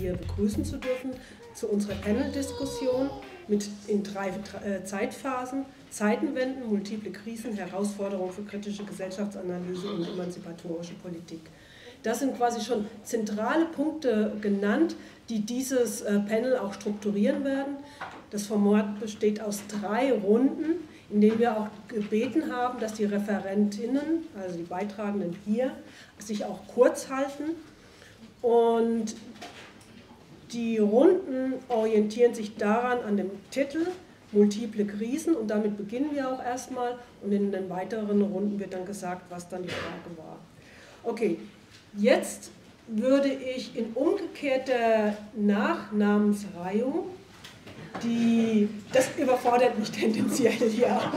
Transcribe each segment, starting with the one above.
hier begrüßen zu dürfen zu unserer Panel-Diskussion in 3 Zeitphasen: Zeitenwenden, multiple Krisen, Herausforderungen für kritische Gesellschaftsanalyse und emanzipatorische Politik. Das sind quasi schon zentrale Punkte genannt, die dieses Panel auch strukturieren werden. Das Format besteht aus 3 Runden, in denen wir auch gebeten haben, dass die Referentinnen, also die Beitragenden hier, sich auch kurz halten. Und die Runden orientieren sich daran an dem Titel Multiple Krisen, und damit beginnen wir auch erstmal, und in den weiteren Runden wird dann gesagt, was dann die Frage war. Okay, jetzt würde ich in umgekehrter Nachnamensreihung das überfordert mich tendenziell, ja.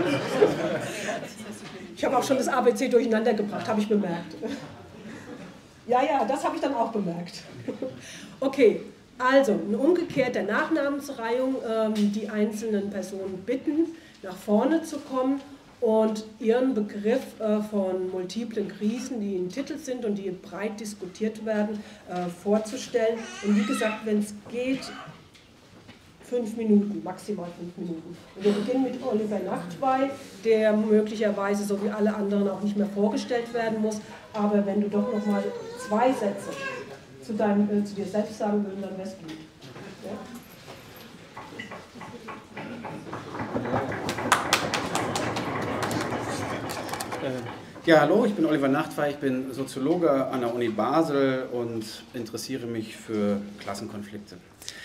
Ich habe auch schon das ABC durcheinander gebracht, habe ich bemerkt. Ja, das habe ich dann auch bemerkt. Okay, also in umgekehrter Nachnamensreihung die einzelnen Personen bitten, nach vorne zu kommen und ihren Begriff von multiplen Krisen, die im Titel sind und die breit diskutiert werden, vorzustellen. Und wie gesagt, wenn es geht, 5 Minuten, maximal 5 Minuten. Und wir beginnen mit Oliver Nachtwey, der möglicherweise, so wie alle anderen, auch nicht mehr vorgestellt werden muss. Aber wenn du doch noch mal 2 Sätze zu dir selbst sagen würdest, dann wäre es gut. Ja, hallo, ich bin Oliver Nachtwey, ich bin Soziologe an der Uni Basel und interessiere mich für Klassenkonflikte.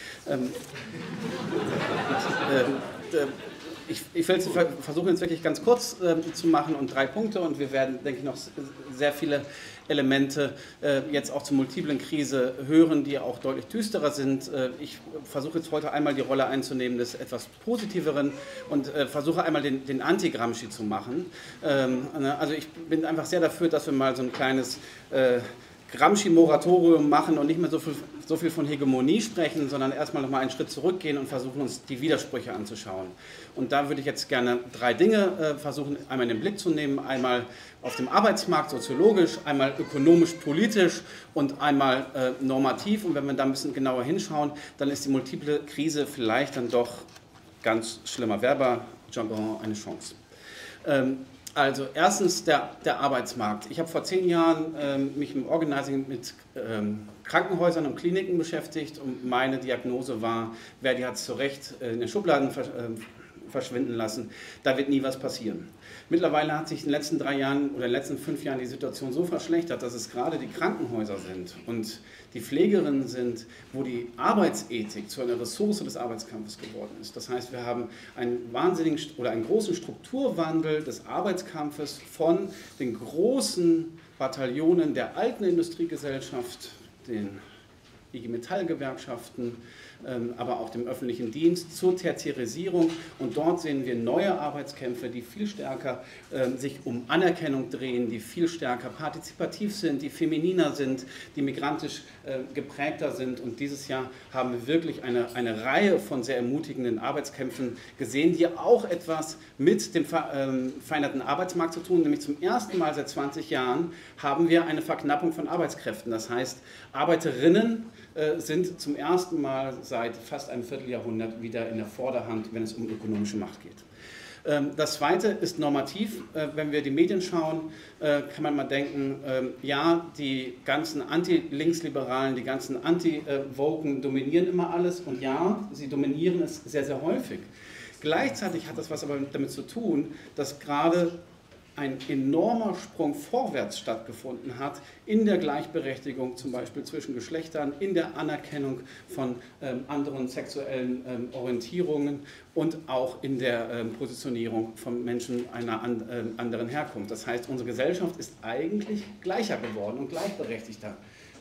Ich will versuchen, jetzt wirklich ganz kurz zu machen und 3 Punkte, und wir werden, denke ich, noch sehr viele Elemente jetzt auch zur multiplen Krise hören, die auch deutlich düsterer sind. Ich versuche jetzt heute einmal die Rolle einzunehmen des etwas Positiveren und versuche einmal den Anti-Gramsci zu machen. Also ich bin einfach sehr dafür, dass wir mal so ein kleines Gramsci-Moratorium machen und nicht mehr so viel von Hegemonie sprechen, sondern erstmal noch mal einen Schritt zurückgehen und versuchen, uns die Widersprüche anzuschauen. Und da würde ich jetzt gerne 3 Dinge versuchen, einmal in den Blick zu nehmen: einmal auf dem Arbeitsmarkt soziologisch, einmal ökonomisch-politisch und einmal normativ. Und wenn wir da ein bisschen genauer hinschauen, dann ist die multiple Krise vielleicht dann doch ganz schlimmer Werber-Jargon eine Chance. Also erstens der Arbeitsmarkt. Ich habe vor 10 Jahren mich im Organizing mit Krankenhäusern und Kliniken beschäftigt, und meine Diagnose war, Verdi hat es zu Recht in den Schubladen verschwinden lassen, da wird nie was passieren. Mittlerweile hat sich in den letzten 3 Jahren oder in den letzten 5 Jahren die Situation so verschlechtert, dass es gerade die Krankenhäuser sind und die Pflegerinnen sind, wo die Arbeitsethik zu einer Ressource des Arbeitskampfes geworden ist. Das heißt, wir haben einen großen Strukturwandel des Arbeitskampfes von den großen Bataillonen der alten Industriegesellschaft, den IG Metall-Gewerkschaften, aber auch dem öffentlichen Dienst, zur Tertiarisierung. Und dort sehen wir neue Arbeitskämpfe, die viel stärker sich um Anerkennung drehen, die viel stärker partizipativ sind, die femininer sind, die migrantisch geprägter sind. Und dieses Jahr haben wir wirklich eine Reihe von sehr ermutigenden Arbeitskämpfen gesehen, die auch etwas mit dem veränderten Arbeitsmarkt zu tun. Nämlich zum ersten Mal seit 20 Jahren haben wir eine Verknappung von Arbeitskräften. Das heißt, Arbeiterinnen sind zum ersten Mal seit fast einem Vierteljahrhundert wieder in der Vorderhand, wenn es um ökonomische Macht geht. Das Zweite ist normativ. Wenn wir die Medien schauen, kann man mal denken, ja, die ganzen Anti-Linksliberalen, die ganzen Anti-Woken dominieren immer alles, und ja, sie dominieren es sehr, sehr häufig. Gleichzeitig hat das was aber damit zu tun, dass gerade ein enormer Sprung vorwärts stattgefunden hat in der Gleichberechtigung, zum Beispiel zwischen Geschlechtern, in der Anerkennung von anderen sexuellen Orientierungen und auch in der Positionierung von Menschen einer anderen Herkunft. Das heißt, unsere Gesellschaft ist eigentlich gleicher geworden und gleichberechtigter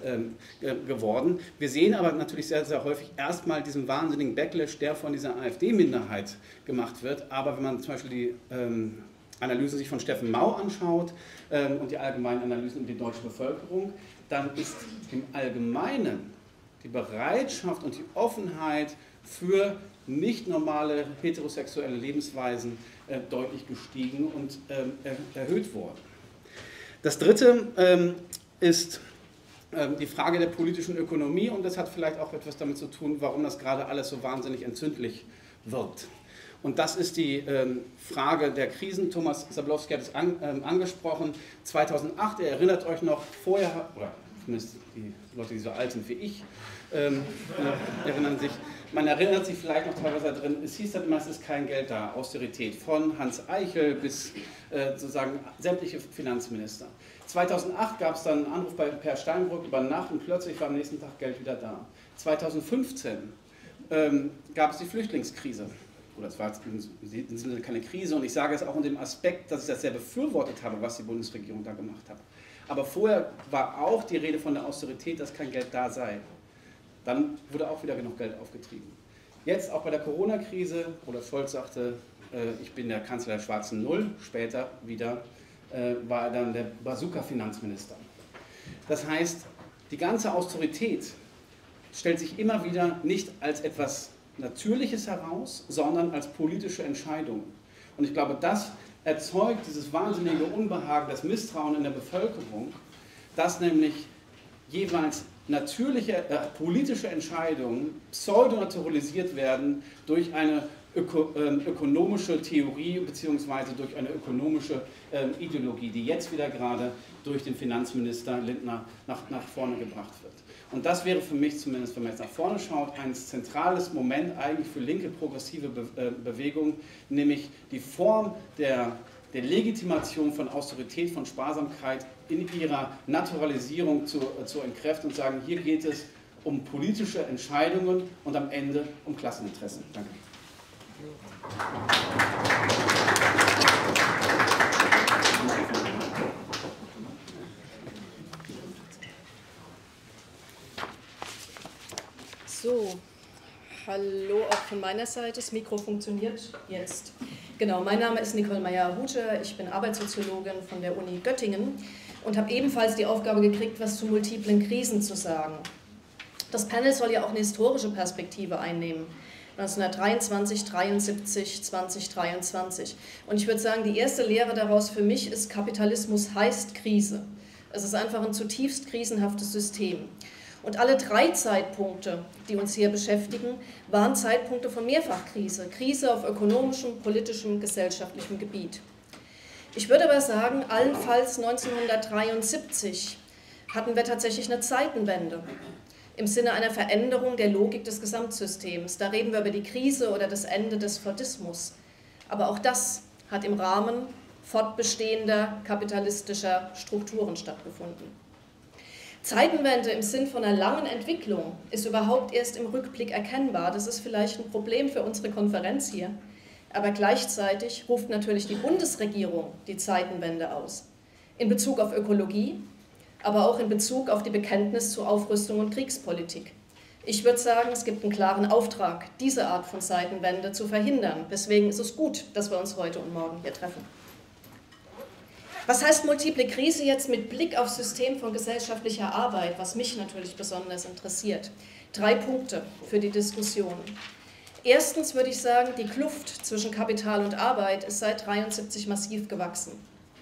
geworden. Wir sehen aber natürlich sehr, sehr häufig erstmal diesen wahnsinnigen Backlash, der von dieser AfD-Minderheit gemacht wird. Aber wenn man zum Beispiel die Analyse sich von Steffen Mau anschaut und die allgemeinen Analysen über die deutsche Bevölkerung, dann ist im Allgemeinen die Bereitschaft und die Offenheit für nicht normale heterosexuelle Lebensweisen deutlich gestiegen und erhöht worden. Das Dritte ist die Frage der politischen Ökonomie, und das hat vielleicht auch etwas damit zu tun, warum das gerade alles so wahnsinnig entzündlich wirkt. Und das ist die Frage der Krisen. Thomas Sablowski hat es angesprochen. 2008, ihr erinnert euch noch, vorher, oder zumindest die Leute, die so alt sind wie ich, erinnern sich, man erinnert sich vielleicht noch teilweise drin, es hieß dann immer, es ist kein Geld da, Austerität, von Hans Eichel bis sozusagen sämtliche Finanzminister. 2008 gab es dann einen Anruf bei Per Steinbrück über Nacht und plötzlich war am nächsten Tag Geld wieder da. 2015 gab es die Flüchtlingskrise. Oder es war in diesem Sinne keine Krise, und ich sage es auch in dem Aspekt, dass ich das sehr befürwortet habe, was die Bundesregierung da gemacht hat. Aber vorher war auch die Rede von der Austerität, dass kein Geld da sei. Dann wurde auch wieder genug Geld aufgetrieben. Jetzt auch bei der Corona-Krise, Olaf Scholz sagte, ich bin der Kanzler der schwarzen Null, später wieder war er dann der Bazooka-Finanzminister. Das heißt, die ganze Austerität stellt sich immer wieder nicht als etwas Natürliches heraus, sondern als politische Entscheidung. Und ich glaube, das erzeugt dieses wahnsinnige Unbehagen, das Misstrauen in der Bevölkerung, dass nämlich jeweils natürliche politische Entscheidungen pseudonaturalisiert werden durch eine ökonomische Theorie bzw. durch eine ökonomische Ideologie, die jetzt wieder gerade durch den Finanzminister Lindner nach vorne gebracht wird. Und das wäre für mich zumindest, wenn man jetzt nach vorne schaut, ein zentrales Moment eigentlich für linke progressive Bewegungen, nämlich die Form der Legitimation von Austerität, von Sparsamkeit in ihrer Naturalisierung zu entkräften und sagen, hier geht es um politische Entscheidungen und am Ende um Klasseninteressen. Danke. So, hallo auch von meiner Seite. Das Mikro funktioniert jetzt. Genau, mein Name ist Nicole Meyer-Huter, ich bin Arbeitssoziologin von der Uni Göttingen und habe ebenfalls die Aufgabe gekriegt, was zu multiplen Krisen zu sagen. Das Panel soll ja auch eine historische Perspektive einnehmen. 1923, 73, 2023. Und ich würde sagen, die erste Lehre daraus für mich ist, Kapitalismus heißt Krise. Es ist einfach ein zutiefst krisenhaftes System. Und alle drei Zeitpunkte, die uns hier beschäftigen, waren Zeitpunkte von Mehrfachkrise. Krise auf ökonomischem, politischem, gesellschaftlichem Gebiet. Ich würde aber sagen, allenfalls 1973 hatten wir tatsächlich eine Zeitenwende im Sinne einer Veränderung der Logik des Gesamtsystems. Da reden wir über die Krise oder das Ende des Fordismus. Aber auch das hat im Rahmen fortbestehender kapitalistischer Strukturen stattgefunden. Zeitenwende im Sinn von einer langen Entwicklung ist überhaupt erst im Rückblick erkennbar. Das ist vielleicht ein Problem für unsere Konferenz hier. Aber gleichzeitig ruft natürlich die Bundesregierung die Zeitenwende aus. In Bezug auf Ökologie, aber auch in Bezug auf die Bekenntnis zu Aufrüstung und Kriegspolitik. Ich würde sagen, es gibt einen klaren Auftrag, diese Art von Zeitenwende zu verhindern. Deswegen ist es gut, dass wir uns heute und morgen hier treffen. Was heißt multiple Krise jetzt mit Blick aufs System von gesellschaftlicher Arbeit, was mich natürlich besonders interessiert? 3 Punkte für die Diskussion. Erstens würde ich sagen, die Kluft zwischen Kapital und Arbeit ist seit 1973 massiv gewachsen.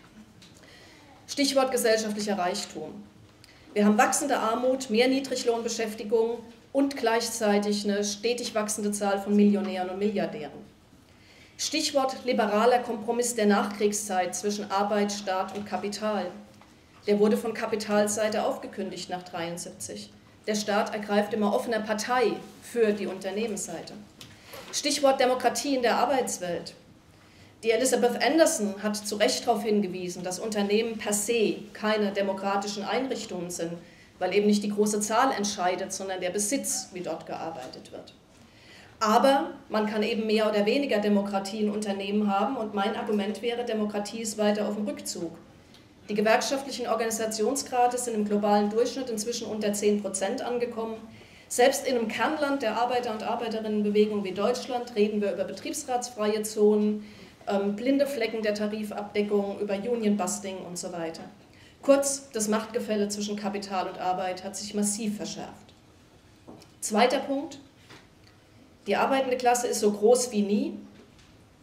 Stichwort gesellschaftlicher Reichtum. Wir haben wachsende Armut, mehr Niedriglohnbeschäftigung und gleichzeitig eine stetig wachsende Zahl von Millionären und Milliardären. Stichwort liberaler Kompromiss der Nachkriegszeit zwischen Arbeit, Staat und Kapital. Der wurde von Kapitalseite aufgekündigt nach 1973. Der Staat ergreift immer offener Partei für die Unternehmensseite. Stichwort Demokratie in der Arbeitswelt. Die Elizabeth Anderson hat zu Recht darauf hingewiesen, dass Unternehmen per se keine demokratischen Einrichtungen sind, weil eben nicht die große Zahl entscheidet, sondern der Besitz, wie dort gearbeitet wird. Aber man kann eben mehr oder weniger Demokratie in Unternehmen haben und mein Argument wäre, Demokratie ist weiter auf dem Rückzug. Die gewerkschaftlichen Organisationsgrade sind im globalen Durchschnitt inzwischen unter 10% angekommen. Selbst in einem Kernland der Arbeiter- und Arbeiterinnenbewegung wie Deutschland reden wir über betriebsratsfreie Zonen, blinde Flecken der Tarifabdeckung, über Union-Busting und so weiter. Kurz, das Machtgefälle zwischen Kapital und Arbeit hat sich massiv verschärft. Zweiter Punkt. Die arbeitende Klasse ist so groß wie nie,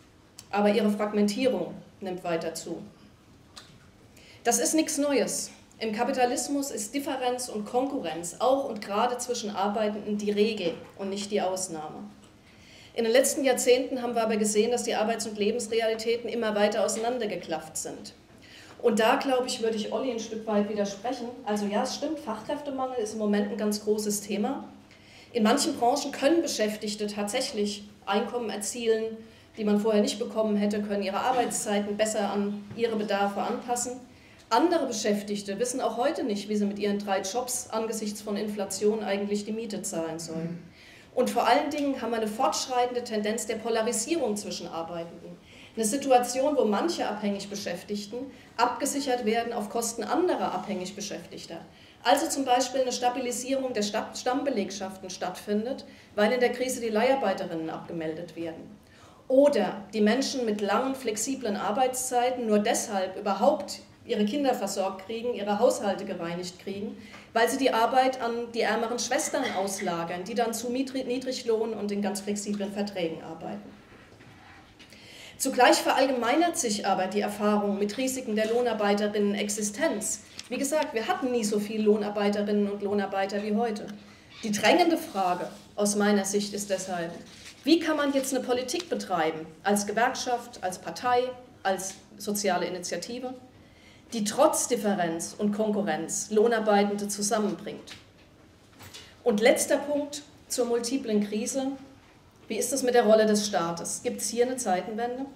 aber ihre Fragmentierung nimmt weiter zu. Das ist nichts Neues. Im Kapitalismus ist Differenz und Konkurrenz auch und gerade zwischen Arbeitenden die Regel und nicht die Ausnahme. In den letzten Jahrzehnten haben wir aber gesehen, dass die Arbeits- und Lebensrealitäten immer weiter auseinandergeklafft sind. Und da, glaube ich, würde ich Olli ein Stück weit widersprechen. Also ja, es stimmt, Fachkräftemangel ist im Moment ein ganz großes Thema. In manchen Branchen können Beschäftigte tatsächlich Einkommen erzielen, die man vorher nicht bekommen hätte, können ihre Arbeitszeiten besser an ihre Bedarfe anpassen. Andere Beschäftigte wissen auch heute nicht, wie sie mit ihren 3 Jobs angesichts von Inflation eigentlich die Miete zahlen sollen. Und vor allen Dingen haben wir eine fortschreitende Tendenz der Polarisierung zwischen Arbeitenden. Eine Situation, wo manche abhängig Beschäftigten abgesichert werden auf Kosten anderer abhängig Beschäftigter. Also zum Beispiel eine Stabilisierung der Stammbelegschaften stattfindet, weil in der Krise die Leiharbeiterinnen abgemeldet werden. Oder die Menschen mit langen, flexiblen Arbeitszeiten nur deshalb überhaupt ihre Kinder versorgt kriegen, ihre Haushalte gereinigt kriegen, weil sie die Arbeit an die ärmeren Schwestern auslagern, die dann zu Niedriglohn und in ganz flexiblen Verträgen arbeiten. Zugleich verallgemeinert sich aber die Erfahrung mit Risiken der Lohnarbeiterinnen-Existenz. Wie gesagt, wir hatten nie so viele Lohnarbeiterinnen und Lohnarbeiter wie heute. Die drängende Frage aus meiner Sicht ist deshalb, wie kann man jetzt eine Politik betreiben, als Gewerkschaft, als Partei, als soziale Initiative, die trotz Differenz und Konkurrenz Lohnarbeitende zusammenbringt. Und letzter Punkt zur multiplen Krise. Wie ist es mit der Rolle des Staates? Gibt es hier eine Zeitenwende?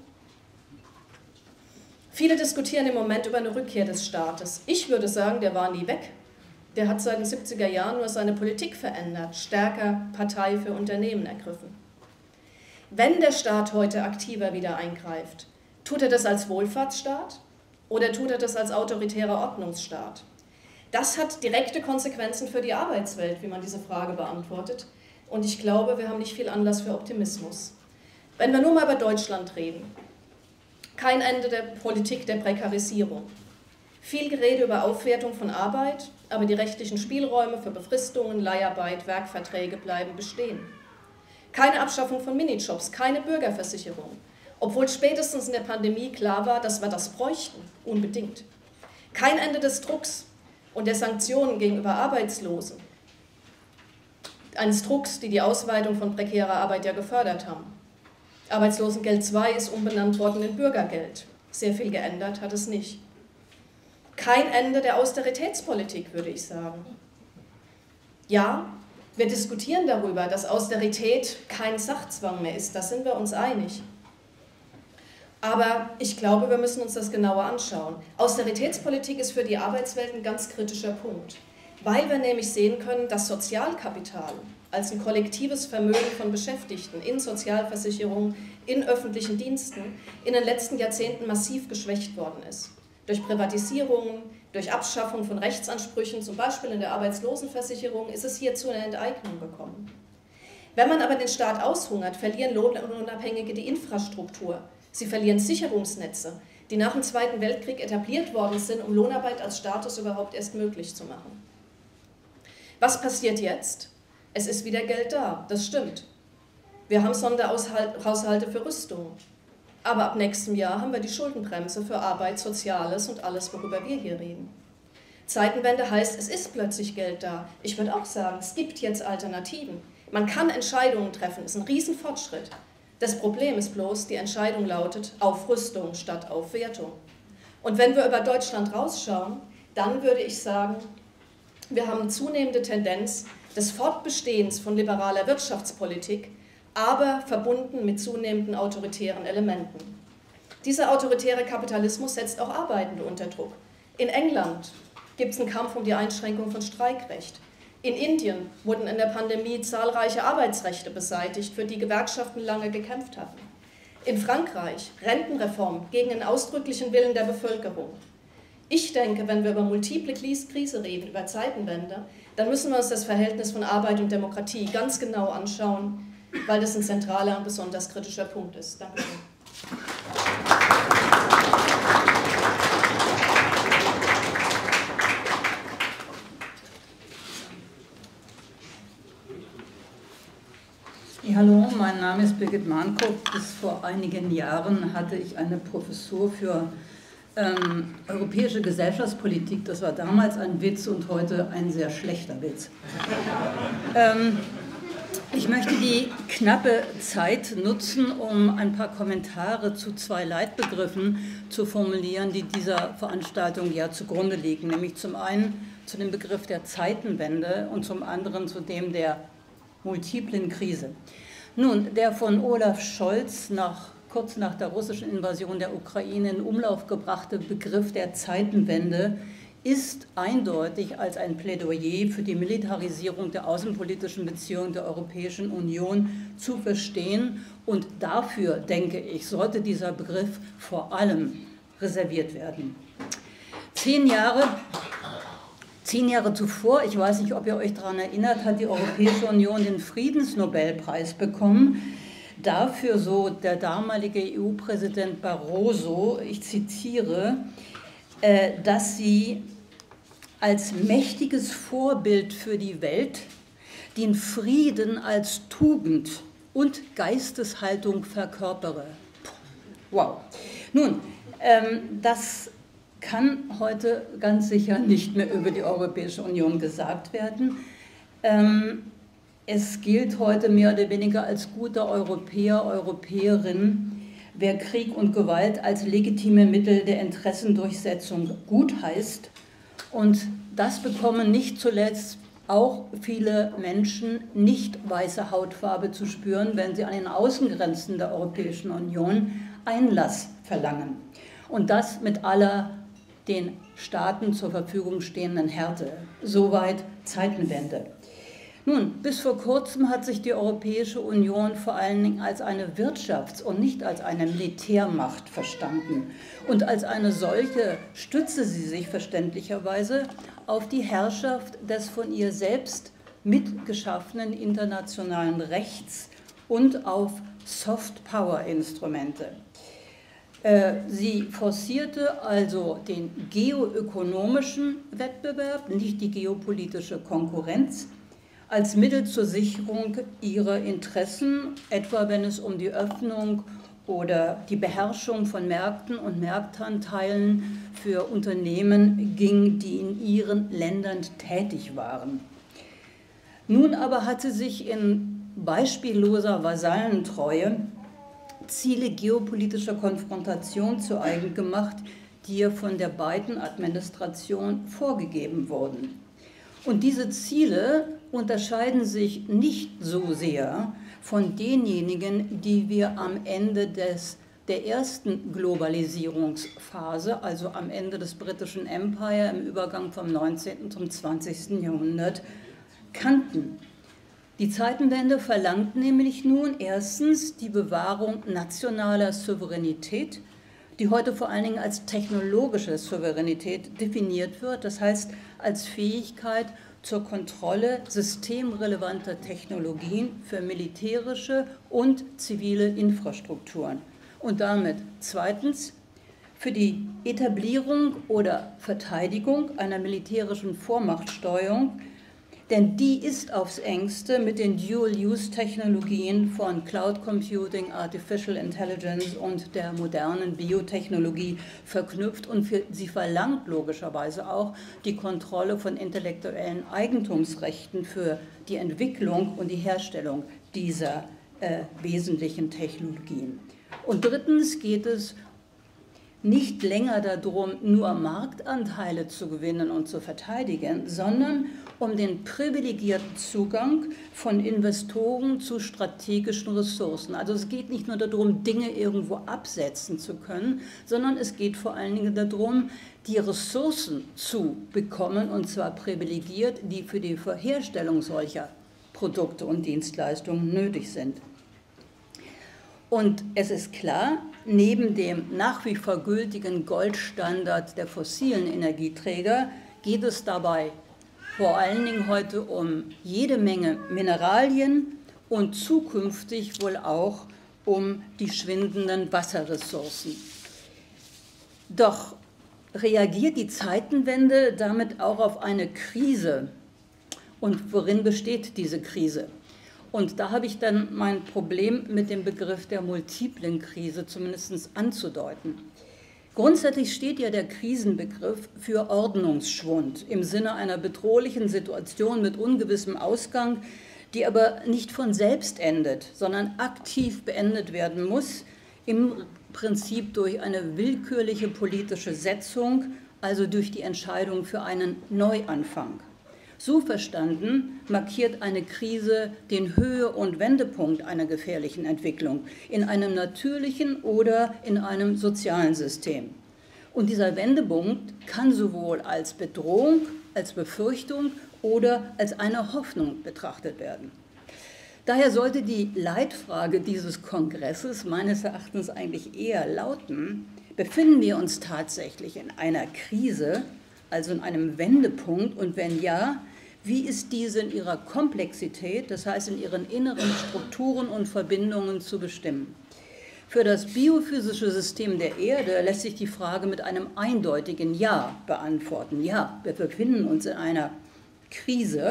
Viele diskutieren im Moment über eine Rückkehr des Staates. Ich würde sagen, der war nie weg. Der hat seit den 70er Jahren nur seine Politik verändert, stärker Partei für Unternehmen ergriffen. Wenn der Staat heute aktiver wieder eingreift, tut er das als Wohlfahrtsstaat oder tut er das als autoritärer Ordnungsstaat? Das hat direkte Konsequenzen für die Arbeitswelt, wie man diese Frage beantwortet. Und ich glaube, wir haben nicht viel Anlass für Optimismus. Wenn wir nur mal über Deutschland reden. Kein Ende der Politik der Prekarisierung. Viel Gerede über Aufwertung von Arbeit, aber die rechtlichen Spielräume für Befristungen, Leiharbeit, Werkverträge bleiben bestehen. Keine Abschaffung von Minijobs, keine Bürgerversicherung. Obwohl spätestens in der Pandemie klar war, dass wir das bräuchten, unbedingt. Kein Ende des Drucks und der Sanktionen gegenüber Arbeitslosen. Eines Drucks, die die Ausweitung von prekärer Arbeit ja gefördert haben. Arbeitslosengeld II ist umbenannt worden in Bürgergeld. Sehr viel geändert hat es nicht. Kein Ende der Austeritätspolitik, würde ich sagen. Ja, wir diskutieren darüber, dass Austerität kein Sachzwang mehr ist, da sind wir uns einig. Aber ich glaube, wir müssen uns das genauer anschauen. Austeritätspolitik ist für die Arbeitswelt ein ganz kritischer Punkt, weil wir nämlich sehen können, dass Sozialkapital als ein kollektives Vermögen von Beschäftigten in Sozialversicherungen, in öffentlichen Diensten in den letzten Jahrzehnten massiv geschwächt worden ist. Durch Privatisierungen, durch Abschaffung von Rechtsansprüchen, zum Beispiel in der Arbeitslosenversicherung, ist es hier zu einer Enteignung gekommen. Wenn man aber den Staat aushungert, verlieren Lohnunabhängige die Infrastruktur. Sie verlieren Sicherungsnetze, die nach dem Zweiten Weltkrieg etabliert worden sind, um Lohnarbeit als Status überhaupt erst möglich zu machen. Was passiert jetzt? Es ist wieder Geld da, das stimmt. Wir haben Sonderhaushalte für Rüstung. Aber ab nächstem Jahr haben wir die Schuldenbremse für Arbeit, Soziales und alles, worüber wir hier reden. Zeitenwende heißt, es ist plötzlich Geld da. Ich würde auch sagen, es gibt jetzt Alternativen. Man kann Entscheidungen treffen, ist ein Riesenfortschritt. Das Problem ist bloß, die Entscheidung lautet Aufrüstung statt Aufwertung. Und wenn wir über Deutschland rausschauen, dann würde ich sagen, wir haben eine zunehmende Tendenz des Fortbestehens von liberaler Wirtschaftspolitik, aber verbunden mit zunehmenden autoritären Elementen. Dieser autoritäre Kapitalismus setzt auch Arbeitende unter Druck. In England gibt es einen Kampf um die Einschränkung von Streikrecht. In Indien wurden in der Pandemie zahlreiche Arbeitsrechte beseitigt, für die Gewerkschaften lange gekämpft hatten. In Frankreich Rentenreform gegen den ausdrücklichen Willen der Bevölkerung. Ich denke, wenn wir über multiple Krise reden, über Zeitenwende, dann müssen wir uns das Verhältnis von Arbeit und Demokratie ganz genau anschauen, weil das ein zentraler und besonders kritischer Punkt ist. Danke schön. Ja, hallo, mein Name ist Birgit Mahnkopf. Bis vor einigen Jahren hatte ich eine Professur für Europäische Gesellschaftspolitik, das war damals ein Witz und heute ein sehr schlechter Witz. Ich möchte die knappe Zeit nutzen, um ein paar Kommentare zu zwei Leitbegriffen zu formulieren, die dieser Veranstaltung ja zugrunde liegen, nämlich zum einen zu dem Begriff der Zeitenwende und zum anderen zu dem der multiplen Krise. Nun, der von Olaf Scholz kurz nach der russischen Invasion der Ukraine in Umlauf gebrachte Begriff der Zeitenwende ist eindeutig als ein Plädoyer für die Militarisierung der außenpolitischen Beziehungen der Europäischen Union zu verstehen. Und dafür, denke ich, sollte dieser Begriff vor allem reserviert werden. 10 Jahre zuvor, ich weiß nicht, ob ihr euch daran erinnert, hat die Europäische Union den Friedensnobelpreis bekommen. Dafür, so der damalige EU-Präsident Barroso, ich zitiere, dass sie als mächtiges Vorbild für die Welt den Frieden als Tugend und Geisteshaltung verkörpere. Wow. Nun, das kann heute ganz sicher nicht mehr über die Europäische Union gesagt werden. Es gilt heute mehr oder weniger als guter Europäer, Europäerin, wer Krieg und Gewalt als legitime Mittel der Interessendurchsetzung gutheißt. Und das bekommen nicht zuletzt auch viele Menschen nicht weiße Hautfarbe zu spüren, wenn sie an den Außengrenzen der Europäischen Union Einlass verlangen. Und das mit aller den Staaten zur Verfügung stehenden Härte. Soweit Zeitenwende. Nun, bis vor kurzem hat sich die Europäische Union vor allen Dingen als eine Wirtschafts- und nicht als eine Militärmacht verstanden. Und als eine solche stütze sie sich verständlicherweise auf die Herrschaft des von ihr selbst mitgeschaffenen internationalen Rechts und auf Soft-Power-Instrumente. Sie forcierte also den geoökonomischen Wettbewerb, nicht die geopolitische Konkurrenz, als Mittel zur Sicherung ihrer Interessen, etwa wenn es um die Öffnung oder die Beherrschung von Märkten und Marktanteilen für Unternehmen ging, die in ihren Ländern tätig waren. Nun aber hat sie sich in beispielloser Vasallentreue Ziele geopolitischer Konfrontation zu eigen gemacht, die ihr von der Biden-Administration vorgegeben wurden. Und diese Ziele unterscheiden sich nicht so sehr von denjenigen, die wir am Ende der ersten Globalisierungsphase, also am Ende des britischen Empire im Übergang vom 19. zum 20. Jahrhundert, kannten. Die Zeitenwende verlangt nämlich nun erstens die Bewahrung nationaler Souveränität, die heute vor allen Dingen als technologische Souveränität definiert wird, das heißt als Fähigkeit zur Kontrolle systemrelevanter Technologien für militärische und zivile Infrastrukturen. Und damit zweitens für die Etablierung oder Verteidigung einer militärischen Vormachtsteuerung, denn die ist aufs Engste mit den Dual-Use-Technologien von Cloud Computing, Artificial Intelligence und der modernen Biotechnologie verknüpft und sie verlangt logischerweise auch die Kontrolle von intellektuellen Eigentumsrechten für die Entwicklung und die Herstellung dieser wesentlichen Technologien. Und drittens geht es nicht länger darum, nur Marktanteile zu gewinnen und zu verteidigen, sondern um den privilegierten Zugang von Investoren zu strategischen Ressourcen. Also es geht nicht nur darum, Dinge irgendwo absetzen zu können, sondern es geht vor allen Dingen darum, die Ressourcen zu bekommen, und zwar privilegiert, die für die Herstellung solcher Produkte und Dienstleistungen nötig sind. Und es ist klar, neben dem nach wie vor gültigen Goldstandard der fossilen Energieträger geht es dabei vor allen Dingen heute um jede Menge Mineralien und zukünftig wohl auch um die schwindenden Wasserressourcen. Doch reagiert die Zeitenwende damit auch auf eine Krise? Und worin besteht diese Krise? Und da habe ich dann mein Problem mit dem Begriff der multiplen Krise zumindest anzudeuten. Grundsätzlich steht ja der Krisenbegriff für Ordnungsschwund im Sinne einer bedrohlichen Situation mit ungewissem Ausgang, die aber nicht von selbst endet, sondern aktiv beendet werden muss, im Prinzip durch eine willkürliche politische Setzung, also durch die Entscheidung für einen Neuanfang. So verstanden markiert eine Krise den Höhe- und Wendepunkt einer gefährlichen Entwicklung in einem natürlichen oder in einem sozialen System. Und dieser Wendepunkt kann sowohl als Bedrohung, als Befürchtung oder als eine Hoffnung betrachtet werden. Daher sollte die Leitfrage dieses Kongresses meines Erachtens eigentlich eher lauten: Befinden wir uns tatsächlich in einer Krise, also in einem Wendepunkt, und wenn ja, wie ist diese in ihrer Komplexität, das heißt in ihren inneren Strukturen und Verbindungen zu bestimmen? Für das biophysische System der Erde lässt sich die Frage mit einem eindeutigen Ja beantworten. Ja, wir befinden uns in einer Krise.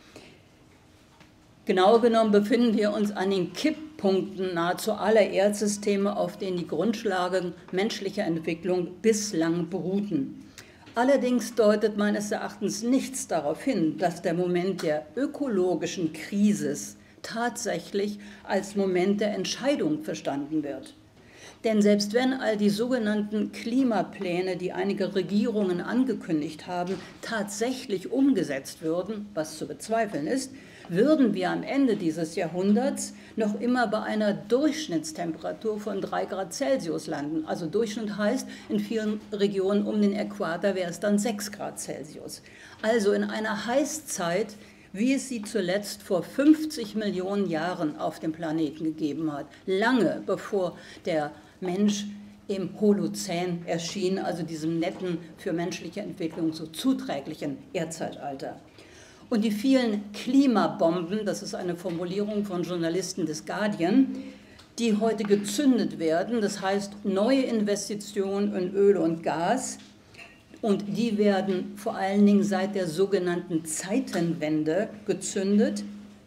Genau genommen befinden wir uns an den Kipppunkten nahezu aller Erdsysteme, auf denen die Grundlagen menschlicher Entwicklung bislang beruhten. Allerdings deutet meines Erachtens nichts darauf hin, dass der Moment der ökologischen Krise tatsächlich als Moment der Entscheidung verstanden wird. Denn selbst wenn all die sogenannten Klimapläne, die einige Regierungen angekündigt haben, tatsächlich umgesetzt würden, was zu bezweifeln ist, würden wir am Ende dieses Jahrhunderts noch immer bei einer Durchschnittstemperatur von 3 Grad Celsius landen. Also Durchschnitt heißt, in vielen Regionen um den Äquator wäre es dann 6 Grad Celsius. Also in einer Heißzeit, wie es sie zuletzt vor 50 Millionen Jahren auf dem Planeten gegeben hat, lange bevor der Mensch im Holozän erschien, also diesem netten, für menschliche Entwicklung so zuträglichen Erdzeitalter. Und die vielen Klimabomben, das ist eine Formulierung von Journalisten des Guardian, die heute gezündet werden, das heißt neue Investitionen in Öl und Gas, und die werden vor allen Dingen seit der sogenannten Zeitenwende gezündet.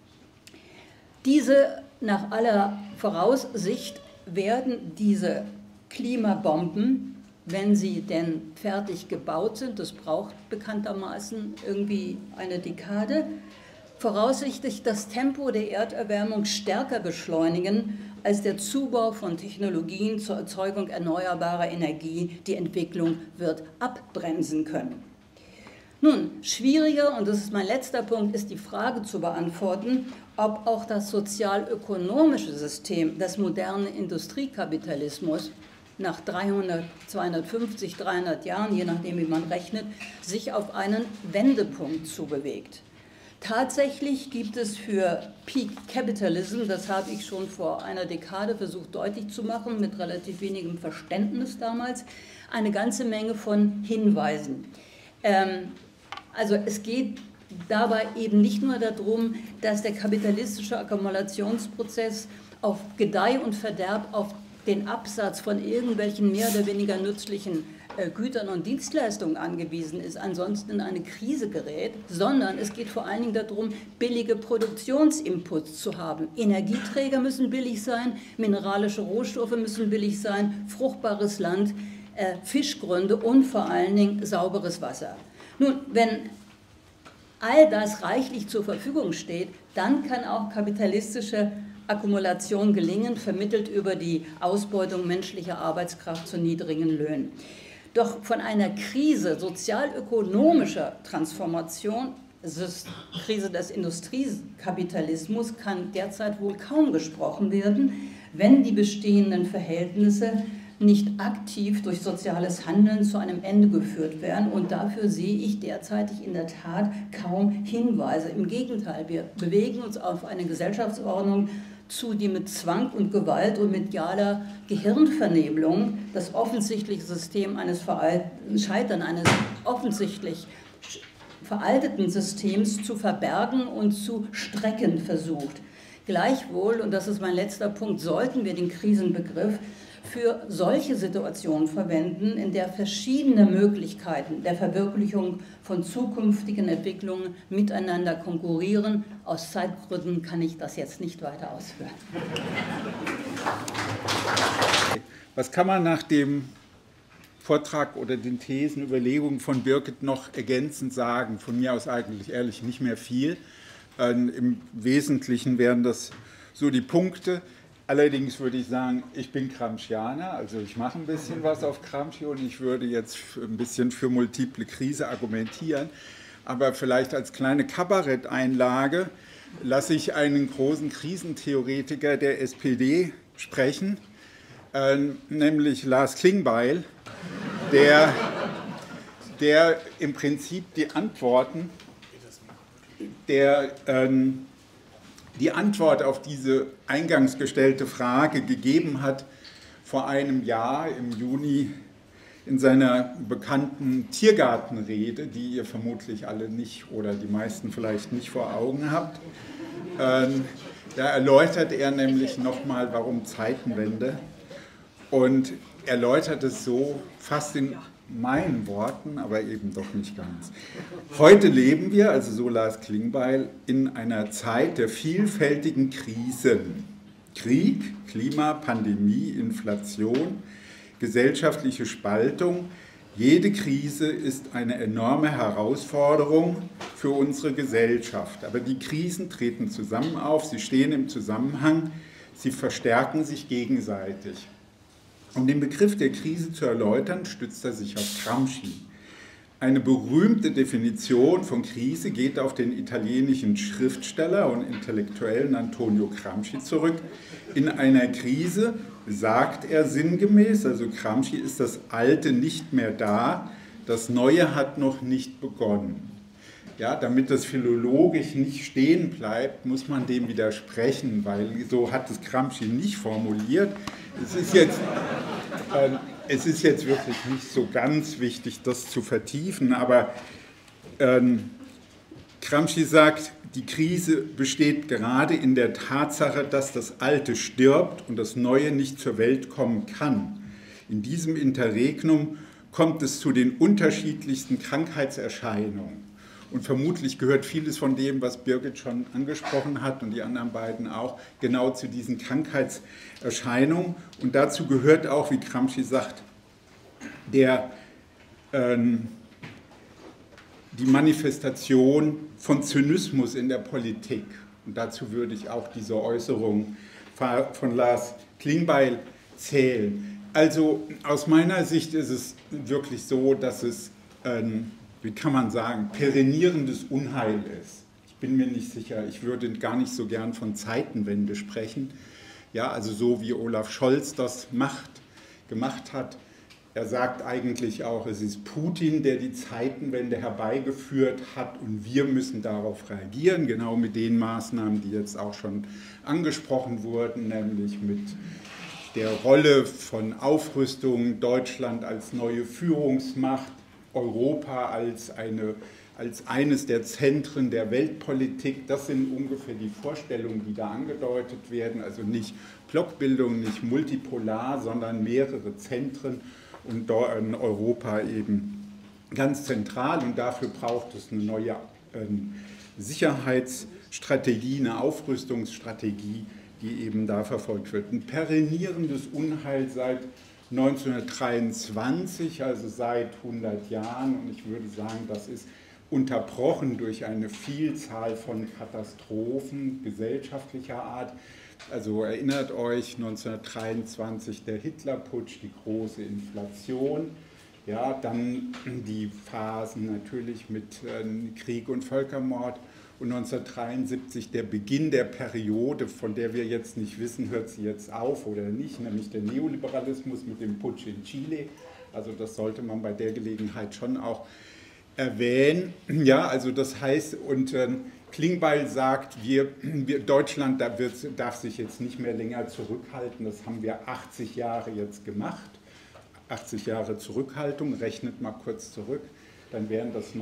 Diese, nach aller Voraussicht, werden diese Klimabomben, wenn sie denn fertig gebaut sind, das braucht bekanntermaßen irgendwie eine Dekade, voraussichtlich das Tempo der Erderwärmung stärker beschleunigen als der Zubau von Technologien zur Erzeugung erneuerbarer Energie. Die Entwicklung wird abbremsen können. Nun, schwieriger, und das ist mein letzter Punkt, ist die Frage zu beantworten, ob auch das sozial-ökonomische System des modernen Industriekapitalismus nach 300, 250, 300 Jahren, je nachdem wie man rechnet, sich auf einen Wendepunkt zubewegt. Tatsächlich gibt es für Peak Capitalism, das habe ich schon vor einer Dekade versucht deutlich zu machen, mit relativ wenigem Verständnis damals, eine ganze Menge von Hinweisen. Also es geht dabei eben nicht nur darum, dass der kapitalistische Akkumulationsprozess auf Gedeih und Verderb, auf den Absatz von irgendwelchen mehr oder weniger nützlichen Gütern und Dienstleistungen angewiesen ist, ansonsten in eine Krise gerät, sondern es geht vor allen Dingen darum, billige Produktionsinputs zu haben. Energieträger müssen billig sein, mineralische Rohstoffe müssen billig sein, fruchtbares Land, Fischgründe und vor allen Dingen sauberes Wasser. Nun, wenn all das reichlich zur Verfügung steht, dann kann auch kapitalistische Akkumulation gelingen, vermittelt über die Ausbeutung menschlicher Arbeitskraft zu niedrigen Löhnen. Doch von einer Krise sozialökonomischer Transformation, Krise des Industriekapitalismus, kann derzeit wohl kaum gesprochen werden, wenn die bestehenden Verhältnisse nicht aktiv durch soziales Handeln zu einem Ende geführt werden. Und dafür sehe ich derzeitig in der Tat kaum Hinweise. Im Gegenteil, wir bewegen uns auf eine Gesellschaftsordnung zu, die mit Zwang und Gewalt und medialer Gehirnvernebelung das offensichtliche System eines Scheitern eines offensichtlich veralteten Systems zu verbergen und zu strecken versucht. Gleichwohl, und das ist mein letzter Punkt, sollten wir den Krisenbegriff für solche Situationen verwenden, in der verschiedene Möglichkeiten der Verwirklichung von zukünftigen Entwicklungen miteinander konkurrieren. Aus Zeitgründen kann ich das jetzt nicht weiter ausführen. Was kann man nach dem Vortrag oder den Thesen, Überlegungen von Birgit noch ergänzend sagen. Von mir aus eigentlich ehrlich nicht mehr viel. Im Wesentlichen wären das so die Punkte. Allerdings würde ich sagen, ich bin Gramscianer, also ich mache ein bisschen was auf Gramsci und ich würde jetzt ein bisschen für multiple Krise argumentieren. Aber vielleicht als kleine Kabaretteinlage lasse ich einen großen Krisentheoretiker der SPD sprechen, nämlich Lars Klingbeil, der im Prinzip die Antwort auf diese eingangs gestellte Frage gegeben hat vor einem Jahr im Juni in seiner bekannten Tiergartenrede, die ihr vermutlich alle nicht oder die meisten vielleicht nicht vor Augen habt. Da erläutert er nämlich nochmal, warum Zeitenwende, und erläutert es so fast in meinen Worten, aber eben doch nicht ganz. Heute leben wir, also so Lars Klingbeil, in einer Zeit der vielfältigen Krisen. Krieg, Klima, Pandemie, Inflation, gesellschaftliche Spaltung. Jede Krise ist eine enorme Herausforderung für unsere Gesellschaft. Aber die Krisen treten zusammen auf, sie stehen im Zusammenhang, sie verstärken sich gegenseitig. Um den Begriff der Krise zu erläutern, stützt er sich auf Gramsci. Eine berühmte Definition von Krise geht auf den italienischen Schriftsteller und Intellektuellen Antonio Gramsci zurück. In einer Krise, sagt er sinngemäß, also Gramsci, ist das Alte nicht mehr da, das Neue hat noch nicht begonnen. Ja, damit das philologisch nicht stehen bleibt, muss man dem widersprechen, weil so hat es Gramsci nicht formuliert. Es ist jetzt wirklich nicht so ganz wichtig, das zu vertiefen, aber Gramsci sagt, die Krise besteht gerade in der Tatsache, dass das Alte stirbt und das Neue nicht zur Welt kommen kann. In diesem Interregnum kommt es zu den unterschiedlichsten Krankheitserscheinungen. Und vermutlich gehört vieles von dem, was Birgit schon angesprochen hat und die anderen beiden auch, genau zu diesen Krankheitserscheinungen. Und dazu gehört auch, wie Gramsci sagt, die Manifestation von Zynismus in der Politik. Und dazu würde ich auch diese Äußerung von Lars Klingbeil zählen. Also aus meiner Sicht ist es wirklich so, dass es wie kann man sagen, perennierendes Unheil ist. Ich bin mir nicht sicher, ich würde gar nicht so gern von Zeitenwende sprechen. Ja, also so wie Olaf Scholz das gemacht hat. Er sagt eigentlich auch, es ist Putin, der die Zeitenwende herbeigeführt hat und wir müssen darauf reagieren, genau mit den Maßnahmen, die jetzt auch schon angesprochen wurden, nämlich mit der Rolle von Aufrüstung, Deutschland als neue Führungsmacht, Europa als eines der Zentren der Weltpolitik. Das sind ungefähr die Vorstellungen, die da angedeutet werden. Also nicht Blockbildung, nicht multipolar, sondern mehrere Zentren und in Europa eben ganz zentral. Und dafür braucht es eine neue Sicherheitsstrategie, eine Aufrüstungsstrategie, die eben da verfolgt wird. Ein perennierendes Unheil seit 1923, also seit 100 Jahren, und ich würde sagen, das ist unterbrochen durch eine Vielzahl von Katastrophen gesellschaftlicher Art. Also erinnert euch, 1923 der Hitlerputsch, die große Inflation, ja, dann die Phasen natürlich mit Krieg und Völkermord. Und 1973 der Beginn der Periode, von der wir jetzt nicht wissen, hört sie jetzt auf oder nicht, nämlich der Neoliberalismus mit dem Putsch in Chile. Also das sollte man bei der Gelegenheit schon auch erwähnen. Ja, also das heißt, und Klingbeil sagt, Deutschland darf sich jetzt nicht mehr länger zurückhalten. Das haben wir 80 Jahre jetzt gemacht. 80 Jahre Zurückhaltung, rechnet mal kurz zurück, dann wären das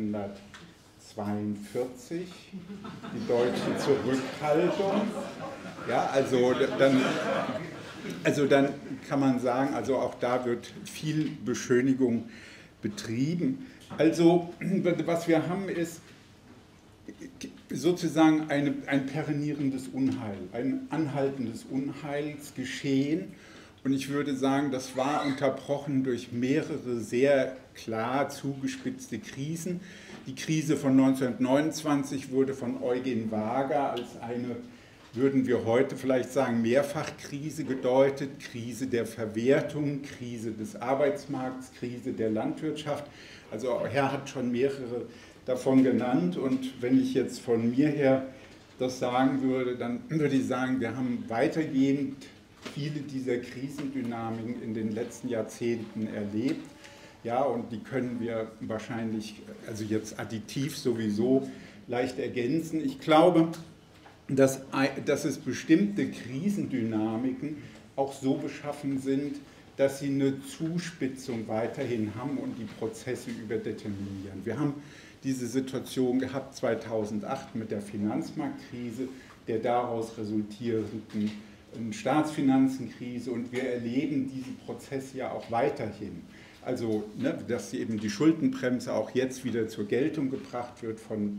1942, die deutsche Zurückhaltung. Ja, also dann kann man sagen, also auch da wird viel Beschönigung betrieben. Also was wir haben ist sozusagen ein perennierendes Unheil, ein anhaltendes Unheilsgeschehen. Und ich würde sagen, das war unterbrochen durch mehrere sehr klar zugespitzte Krisen. Die Krise von 1929 wurde von Eugen Wager als eine, würden wir heute vielleicht sagen, Mehrfachkrise gedeutet. Krise der Verwertung, Krise des Arbeitsmarkts, Krise der Landwirtschaft. Also Herr hat schon mehrere davon genannt. Und wenn ich jetzt von mir her das sagen würde, dann würde ich sagen, wir haben weitergehend viele dieser Krisendynamiken in den letzten Jahrzehnten erlebt. Ja, und die können wir wahrscheinlich, also jetzt additiv sowieso, leicht ergänzen. Ich glaube, dass es bestimmte Krisendynamiken auch so beschaffen sind, dass sie eine Zuspitzung weiterhin haben und die Prozesse überdeterminieren. Wir haben diese Situation gehabt 2008 mit der Finanzmarktkrise, der daraus resultierenden Staatsfinanzenkrise, und wir erleben diesen Prozess ja auch weiterhin. Also, dass eben die Schuldenbremse auch jetzt wieder zur Geltung gebracht wird von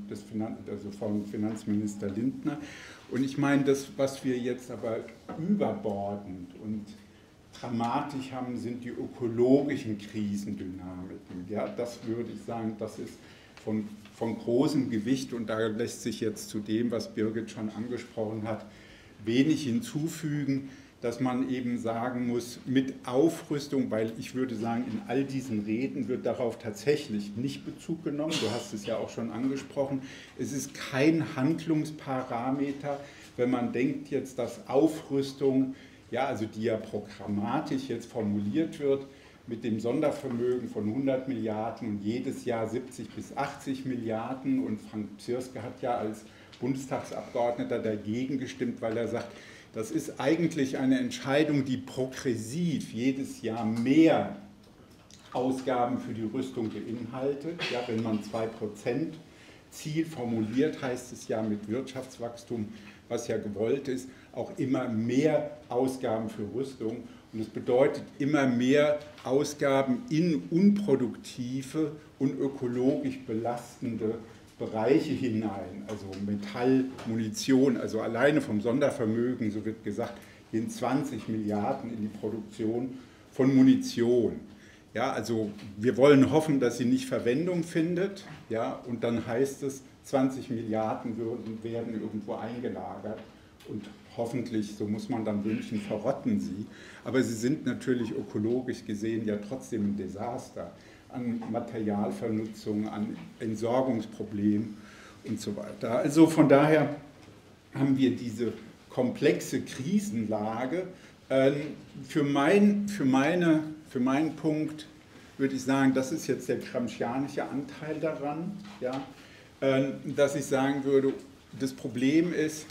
Finanzminister Lindner. Und ich meine, das, was wir jetzt aber überbordend und dramatisch haben, sind die ökologischen Krisendynamiken. Ja, das würde ich sagen, das ist von großem Gewicht, und da lässt sich jetzt zu dem, was Birgit schon angesprochen hat, wenig hinzufügen, dass man eben sagen muss, mit Aufrüstung, weil ich würde sagen, in all diesen Reden wird darauf tatsächlich nicht Bezug genommen, du hast es ja auch schon angesprochen, es ist kein Handlungsparameter, wenn man denkt jetzt, dass Aufrüstung, ja, also die ja programmatisch jetzt formuliert wird, mit dem Sondervermögen von 100 Milliarden und jedes Jahr 70 bis 80 Milliarden, und Frank Psirske hat ja als Bundestagsabgeordneter dagegen gestimmt, weil er sagt, das ist eigentlich eine Entscheidung, die progressiv jedes Jahr mehr Ausgaben für die Rüstung beinhaltet. Ja, wenn man 2% Ziel formuliert, heißt es ja mit Wirtschaftswachstum, was ja gewollt ist, auch immer mehr Ausgaben für Rüstung. Und es bedeutet immer mehr Ausgaben in unproduktive und ökologisch belastende Bereiche hinein, also Metall, Munition, also alleine vom Sondervermögen, so wird gesagt, gehen 20 Milliarden in die Produktion von Munition. Ja, also wir wollen hoffen, dass sie nicht Verwendung findet, ja, und dann heißt es, 20 Milliarden werden irgendwo eingelagert und hoffentlich, so muss man dann wünschen, verrotten sie. Aber sie sind natürlich ökologisch gesehen ja trotzdem ein Desaster an Materialvernutzung, an Entsorgungsproblemen und so weiter. Also von daher haben wir diese komplexe Krisenlage. Für meinen Punkt würde ich sagen, das ist jetzt der gramscianische Anteil daran, ja, dass ich sagen würde, das Problem ist,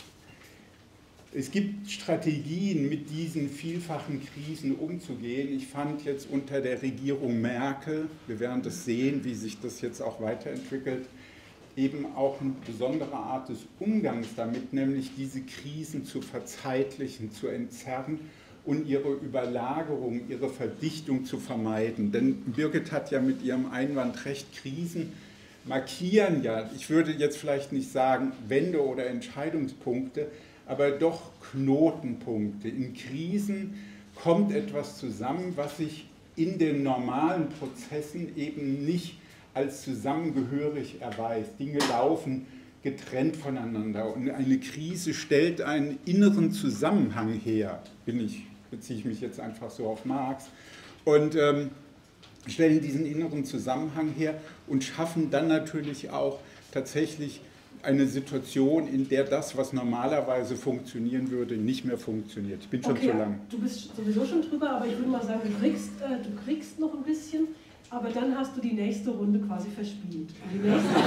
es gibt Strategien, mit diesen vielfachen Krisen umzugehen. Ich fand jetzt unter der Regierung Merkel, wir werden das sehen, wie sich das jetzt auch weiterentwickelt, eben auch eine besondere Art des Umgangs damit, nämlich diese Krisen zu verzeitlichen, zu entzerren und ihre Überlagerung, ihre Verdichtung zu vermeiden. Denn Birgit hat ja mit ihrem Einwand recht, Krisen markieren ja, ich würde jetzt vielleicht nicht sagen Wende- oder Entscheidungspunkte, aber doch Knotenpunkte. In Krisen kommt etwas zusammen, was sich in den normalen Prozessen eben nicht als zusammengehörig erweist. Dinge laufen getrennt voneinander und eine Krise stellt einen inneren Zusammenhang her, beziehe ich mich jetzt einfach so auf Marx, und stellen diesen inneren Zusammenhang her und schaffen dann natürlich auch tatsächlich eine Situation, in der das, was normalerweise funktionieren würde, nicht mehr funktioniert. Ich bin schon zu lang. Du bist sowieso schon drüber, aber ich würde mal sagen, du kriegst noch ein bisschen, aber dann hast du die nächste Runde quasi verspielt. Die nächste Runde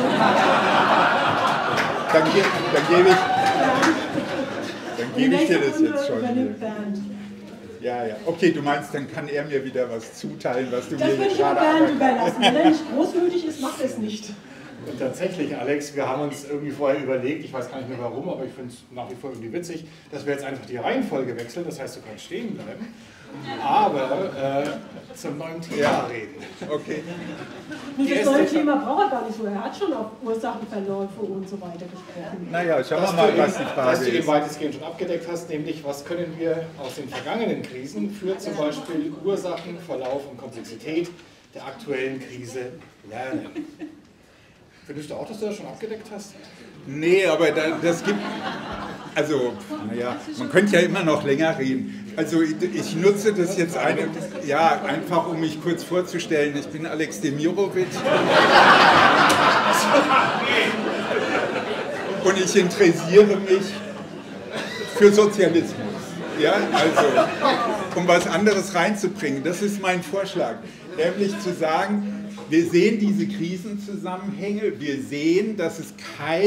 dann gebe ich dir das jetzt schon. Ja, okay, du meinst, dann kann er mir wieder was zuteilen, was du mir gerade... Das würde ich Bernd überlassen. Wenn er nicht großmütig ist, macht er es nicht. Und tatsächlich, Alex, wir haben uns irgendwie vorher überlegt, ich weiß gar nicht mehr warum, aber ich finde es nach wie vor irgendwie witzig, dass wir jetzt einfach die Reihenfolge wechseln, das heißt, du kannst stehen bleiben. aber zum neuen Thema reden. Okay. Das neue Thema braucht er gar nicht so. Er hat schon auf Ursachenverläufe und so weiter gesprochen. Naja, schauen wir mal, was die Frage was du eben ist. weitestgehend schon abgedeckt hast, nämlich was können wir aus den vergangenen Krisen für zum Beispiel Ursachen, Verlauf und Komplexität der aktuellen Krise lernen. Findest du auch, dass du das schon abgedeckt hast? Nee, aber das gibt, also, naja, man könnte ja immer noch länger reden. Also ich nutze das jetzt einfach, um mich kurz vorzustellen. Ich bin Alex Demirovic und ich interessiere mich für Sozialismus. Ja, also, um was anderes reinzubringen. Das ist mein Vorschlag, nämlich zu sagen, wir sehen diese Krisenzusammenhänge, wir sehen, dass es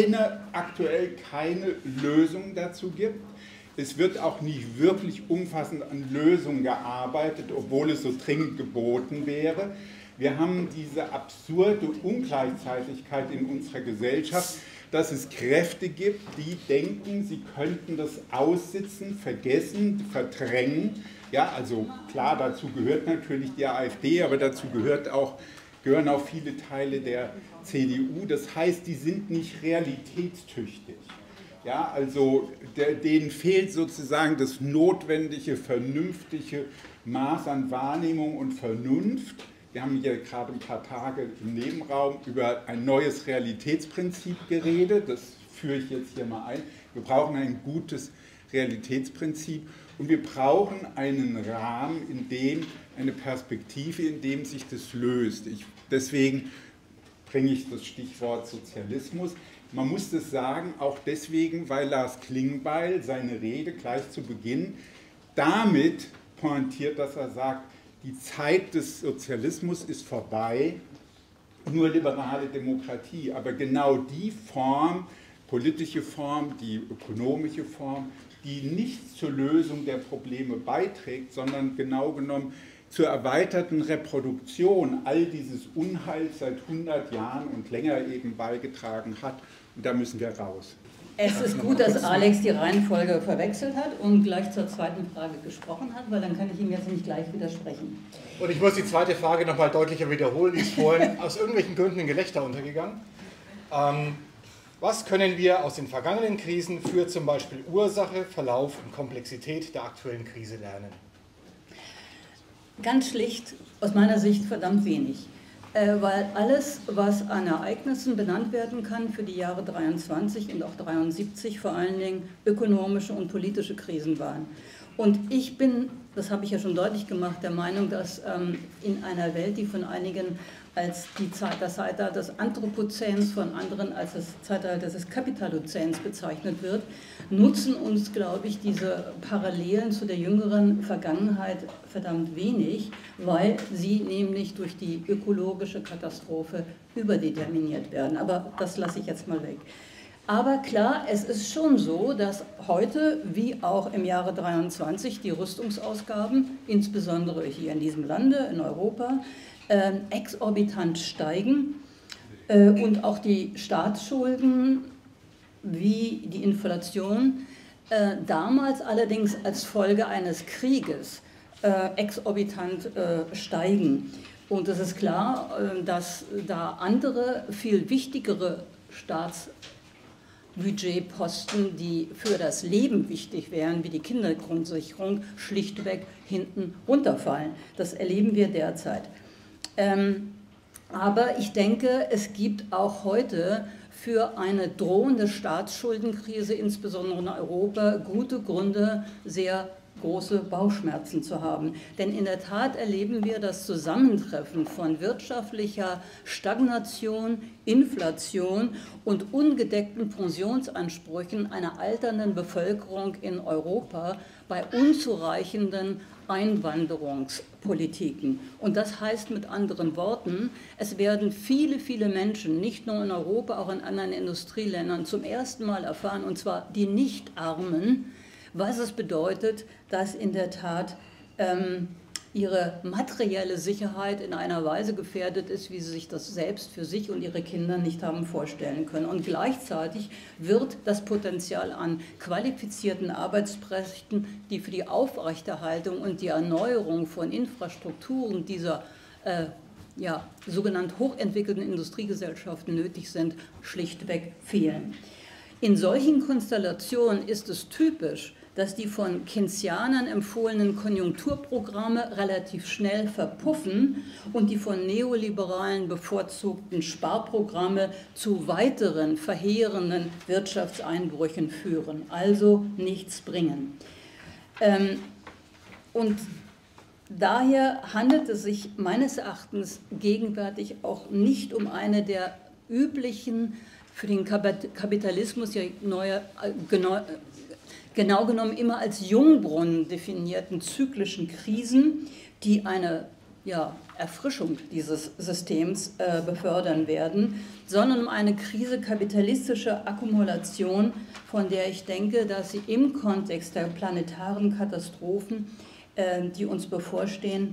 aktuell keine Lösung dazu gibt. Es wird auch nicht wirklich umfassend an Lösungen gearbeitet, obwohl es so dringend geboten wäre. Wir haben diese absurde Ungleichzeitigkeit in unserer Gesellschaft, dass es Kräfte gibt, die denken, sie könnten das aussitzen, vergessen, verdrängen. Ja, also klar, dazu gehört natürlich die AfD, aber dazu gehören auch viele Teile der CDU. Das heißt, die sind nicht realitätstüchtig. Ja, also denen fehlt sozusagen das notwendige, vernünftige Maß an Wahrnehmung und Vernunft. Wir haben hier gerade ein paar Tage im Nebenraum über ein neues Realitätsprinzip geredet. Das führe ich jetzt hier mal ein. Wir brauchen ein gutes Realitätsprinzip und wir brauchen einen Rahmen, eine Perspektive, in dem sich das löst. Deswegen bringe ich das Stichwort Sozialismus. Man muss das sagen, auch deswegen, weil Lars Klingbeil seine Rede gleich zu Beginn damit pointiert, dass er sagt, die Zeit des Sozialismus ist vorbei, nur liberale Demokratie. Aber genau die Form, politische Form, die ökonomische Form, die nicht zur Lösung der Probleme beiträgt, sondern genau genommen zur erweiterten Reproduktion all dieses Unheils seit 100 Jahren und länger eben beigetragen hat. Und da müssen wir raus. Es ist gut, dass Alex die Reihenfolge verwechselt hat und gleich zur zweiten Frage gesprochen hat, weil dann kann ich ihm jetzt nicht gleich widersprechen. Und ich muss die zweite Frage nochmal deutlicher wiederholen, die ist vorhin aus irgendwelchen Gründen in Gelächter untergegangen. Was können wir aus den vergangenen Krisen für zum Beispiel Ursache, Verlauf und Komplexität der aktuellen Krise lernen? Ganz schlicht, aus meiner Sicht verdammt wenig. Weil alles, was an Ereignissen benannt werden kann für die Jahre 23 und auch 73, vor allen Dingen ökonomische und politische Krisen waren. Und ich bin, das habe ich ja schon deutlich gemacht, der Meinung, dass in einer Welt, die von einigen als das Zeitalter des Anthropozäns, von anderen als das Zeitalter des Kapitalozäns bezeichnet wird, nutzen uns, glaube ich, diese Parallelen zu der jüngeren Vergangenheit verdammt wenig, weil sie nämlich durch die ökologische Katastrophe überdeterminiert werden. Aber das lasse ich jetzt mal weg. Aber klar, es ist schon so, dass heute, wie auch im Jahre 23, die Rüstungsausgaben, insbesondere hier in diesem Lande, in Europa, exorbitant steigen und auch die Staatsschulden wie die Inflation damals allerdings als Folge eines Krieges exorbitant steigen. Und es ist klar, dass da andere, viel wichtigere Staatsbudgetposten, die für das Leben wichtig wären, wie die Kindergrundsicherung, schlichtweg hinten runterfallen. Das erleben wir derzeit. Aber ich denke, es gibt auch heute für eine drohende Staatsschuldenkrise, insbesondere in Europa, gute Gründe, sehr große Bauchschmerzen zu haben. Denn in der Tat erleben wir das Zusammentreffen von wirtschaftlicher Stagnation, Inflation und ungedeckten Pensionsansprüchen einer alternden Bevölkerung in Europa bei unzureichenden Einwanderungspolitiken. Und das heißt mit anderen Worten, es werden viele, viele Menschen, nicht nur in Europa, auch in anderen Industrieländern zum ersten Mal erfahren, und zwar die Nicht-Armen, was es bedeutet, dass in der Tat ihre materielle Sicherheit in einer Weise gefährdet ist, wie sie sich das selbst für sich und ihre Kinder nicht haben vorstellen können. Und gleichzeitig wird das Potenzial an qualifizierten Arbeitskräften, die für die Aufrechterhaltung und die Erneuerung von Infrastrukturen dieser sogenannt hochentwickelten Industriegesellschaften nötig sind, schlichtweg fehlen. In solchen Konstellationen ist es typisch, dass die von Keynesianern empfohlenen Konjunkturprogramme relativ schnell verpuffen und die von Neoliberalen bevorzugten Sparprogramme zu weiteren verheerenden Wirtschaftseinbrüchen führen, also nichts bringen. Und daher handelt es sich meines Erachtens gegenwärtig auch nicht um eine der üblichen, für den Kapitalismus ja genau genommen immer als Jungbrunnen definierten zyklischen Krisen, die eine Erfrischung dieses Systems befördern werden, sondern um eine Krise kapitalistischer Akkumulation, von der ich denke, dass sie im Kontext der planetaren Katastrophen, die uns bevorstehen,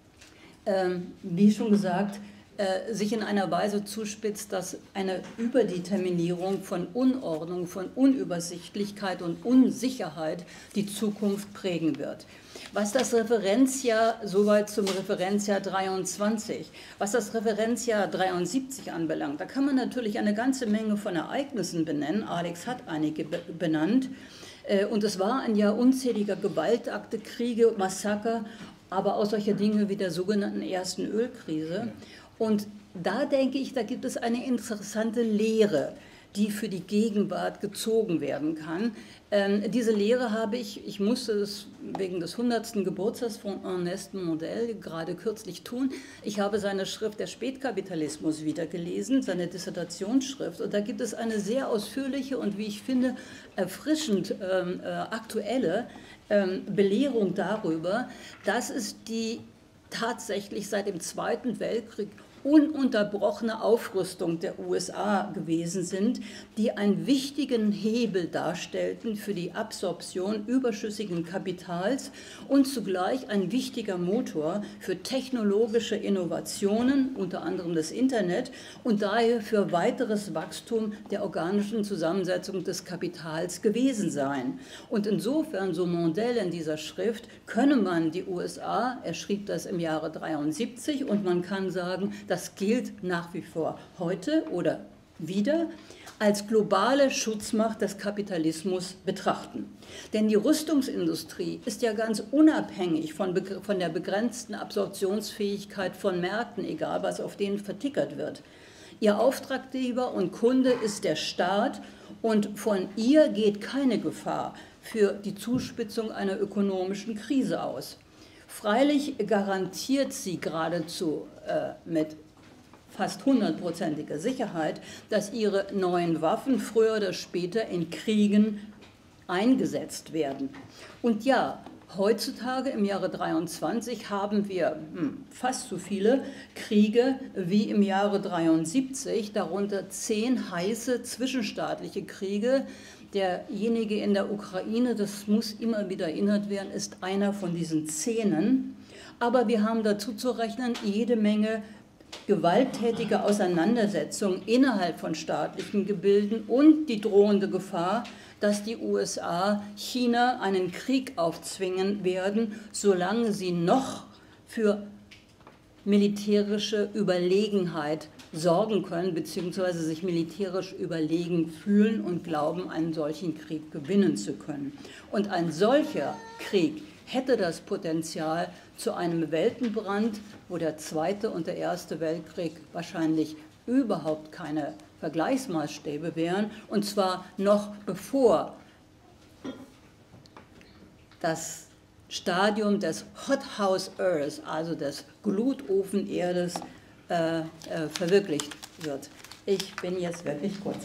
wie schon gesagt, sich in einer Weise zuspitzt, dass eine Überdeterminierung von Unordnung, von Unübersichtlichkeit und Unsicherheit die Zukunft prägen wird. Was das Referenzjahr, soweit zum Referenzjahr 23, was das Referenzjahr 73 anbelangt, da kann man natürlich eine ganze Menge von Ereignissen benennen. Alex hat einige benannt. Und es war ein Jahr unzähliger Gewaltakte, Kriege, Massaker, aber auch solche Dinge wie der sogenannten ersten Ölkrise. Und da denke ich, da gibt es eine interessante Lehre, die für die Gegenwart gezogen werden kann. Diese Lehre habe ich musste es wegen des 100. Geburtstags von Ernest Mondel gerade kürzlich tun. Ich habe seine Schrift Der Spätkapitalismus wieder gelesen, seine Dissertationsschrift. Und da gibt es eine sehr ausführliche und, wie ich finde, erfrischend aktuelle Belehrung darüber, dass es die tatsächlich seit dem Zweiten Weltkrieg ununterbrochene Aufrüstung der USA gewesen sind, die einen wichtigen Hebel darstellten für die Absorption überschüssigen Kapitals und zugleich ein wichtiger Motor für technologische Innovationen, unter anderem das Internet, und daher für weiteres Wachstum der organischen Zusammensetzung des Kapitals gewesen seien. Und insofern, so Mondel in dieser Schrift, könne man die USA, er schrieb das im Jahre 73, und man kann sagen, das gilt nach wie vor heute oder wieder, als globale Schutzmacht des Kapitalismus betrachten. Denn die Rüstungsindustrie ist ja ganz unabhängig von der begrenzten Absorptionsfähigkeit von Märkten, egal was auf denen vertickert wird. Ihr Auftraggeber und Kunde ist der Staat und von ihr geht keine Gefahr für die Zuspitzung einer ökonomischen Krise aus. Freilich garantiert sie geradezu mit fast 100%iger Sicherheit, dass ihre neuen Waffen früher oder später in Kriegen eingesetzt werden. Und ja, heutzutage im Jahre 23 haben wir fast so viele Kriege wie im Jahre 73, darunter 10 heiße zwischenstaatliche Kriege. Derjenige in der Ukraine, das muss immer wieder erinnert werden, ist einer von diesen 10. Aber wir haben dazu zu rechnen jede Menge gewalttätige Auseinandersetzungen innerhalb von staatlichen Gebilden und die drohende Gefahr, dass die USA China einen Krieg aufzwingen werden, solange sie noch für militärische Überlegenheit sorgen können, beziehungsweise sich militärisch überlegen fühlen und glauben, einen solchen Krieg gewinnen zu können. Und ein solcher Krieg hätte das Potenzial zu einem Weltenbrand, wo der Zweite und der Erste Weltkrieg wahrscheinlich überhaupt keine Vergleichsmaßstäbe wären, und zwar noch bevor das Stadium des Hothouse Earth, also des Glutofenerdes, verwirklicht wird. Ich bin jetzt wirklich kurz.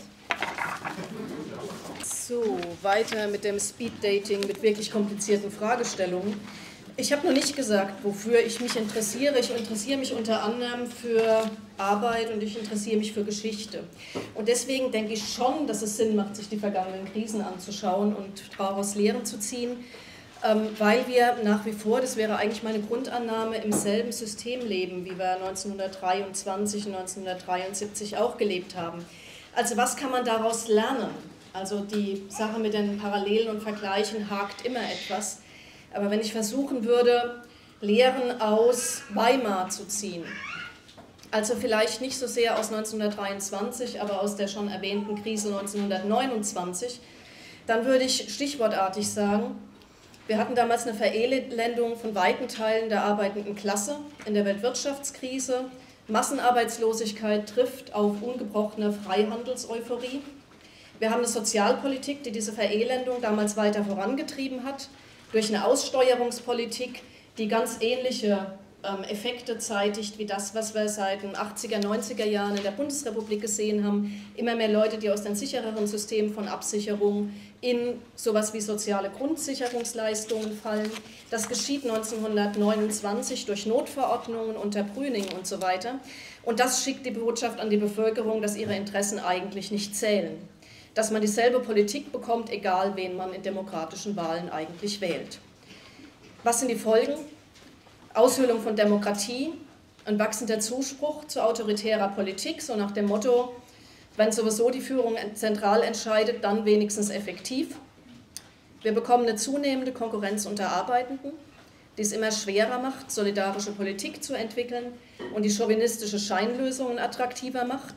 So, weiter mit dem Speed-Dating, mit wirklich komplizierten Fragestellungen. Ich habe noch nicht gesagt, wofür ich mich interessiere. Ich interessiere mich unter anderem für Arbeit und ich interessiere mich für Geschichte. Und deswegen denke ich schon, dass es Sinn macht, sich die vergangenen Krisen anzuschauen und daraus Lehren zu ziehen. weil wir nach wie vor, das wäre eigentlich meine Grundannahme, im selben System leben, wie wir 1923 und 1973 auch gelebt haben. Also was kann man daraus lernen? Also die Sache mit den Parallelen und Vergleichen hakt immer etwas. Aber wenn ich versuchen würde, Lehren aus Weimar zu ziehen, also vielleicht nicht so sehr aus 1923, aber aus der schon erwähnten Krise 1929, dann würde ich stichwortartig sagen, wir hatten damals eine Verelendung von weiten Teilen der arbeitenden Klasse in der Weltwirtschaftskrise. Massenarbeitslosigkeit trifft auf ungebrochene Freihandelseuphorie. Wir haben eine Sozialpolitik, die diese Verelendung damals weiter vorangetrieben hat, durch eine Aussteuerungspolitik, die ganz ähnliche Effekte zeitigt, wie das, was wir seit den 80er, 90er Jahren in der Bundesrepublik gesehen haben. Immer mehr Leute, die aus den sichereren Systemen von Absicherung in sowas wie soziale Grundsicherungsleistungen fallen. Das geschieht 1929 durch Notverordnungen unter Brüning und so weiter. Und das schickt die Botschaft an die Bevölkerung, dass ihre Interessen eigentlich nicht zählen. Dass man dieselbe Politik bekommt, egal wen man in demokratischen Wahlen eigentlich wählt. Was sind die Folgen? Aushöhlung von Demokratie, ein wachsender Zuspruch zu autoritärer Politik, so nach dem Motto, wenn sowieso die Führung zentral entscheidet, dann wenigstens effektiv. Wir bekommen eine zunehmende Konkurrenz unter Arbeitenden, die es immer schwerer macht, solidarische Politik zu entwickeln und die chauvinistische Scheinlösungen attraktiver macht.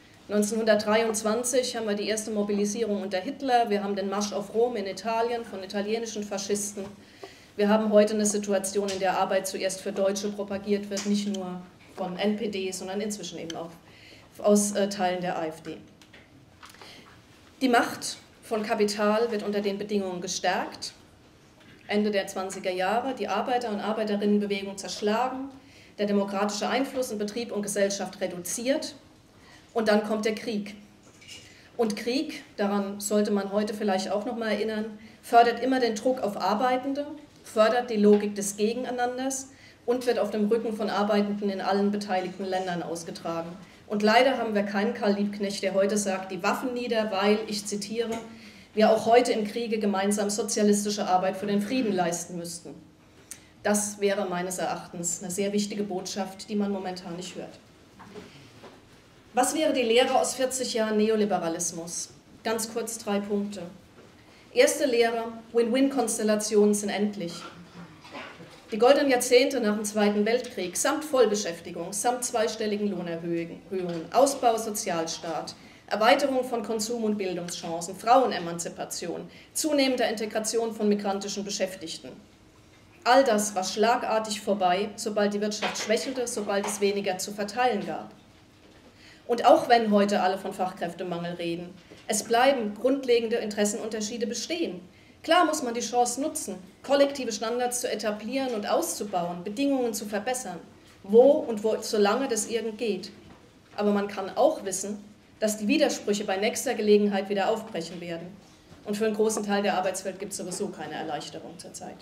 1923 haben wir die erste Mobilisierung unter Hitler, wir haben den Marsch auf Rom in Italien von italienischen Faschisten. Wir haben heute eine Situation, in der Arbeit zuerst für Deutsche propagiert wird, nicht nur von NPD, sondern inzwischen eben auch aus Teilen der AfD. Die Macht von Kapital wird unter den Bedingungen gestärkt. Ende der 20er Jahre, die Arbeiter- und Arbeiterinnenbewegung zerschlagen, der demokratische Einfluss in Betrieb und Gesellschaft reduziert und dann kommt der Krieg. Und Krieg, daran sollte man heute vielleicht auch noch mal erinnern, fördert immer den Druck auf Arbeitende, fördert die Logik des Gegeneinanders und wird auf dem Rücken von Arbeitenden in allen beteiligten Ländern ausgetragen. Und leider haben wir keinen Karl Liebknecht, der heute sagt, die Waffen nieder, weil, ich zitiere, wir auch heute im Kriege gemeinsam sozialistische Arbeit für den Frieden leisten müssten. Das wäre meines Erachtens eine sehr wichtige Botschaft, die man momentan nicht hört. Was wäre die Lehre aus 40 Jahren Neoliberalismus? Ganz kurz 3 Punkte. Erste Lehre, Win-Win-Konstellationen sind endlich. Die goldenen Jahrzehnte nach dem Zweiten Weltkrieg, samt Vollbeschäftigung, samt zweistelligen Lohnerhöhungen, Ausbau Sozialstaat, Erweiterung von Konsum- und Bildungschancen, Frauenemanzipation, zunehmender Integration von migrantischen Beschäftigten. All das war schlagartig vorbei, sobald die Wirtschaft schwächelte, sobald es weniger zu verteilen gab. Und auch wenn heute alle von Fachkräftemangel reden, es bleiben grundlegende Interessenunterschiede bestehen. Klar muss man die Chance nutzen, kollektive Standards zu etablieren und auszubauen, Bedingungen zu verbessern, wo solange das irgend geht. Aber man kann auch wissen, dass die Widersprüche bei nächster Gelegenheit wieder aufbrechen werden. Und für einen großen Teil der Arbeitswelt gibt es sowieso keine Erleichterung zurzeit.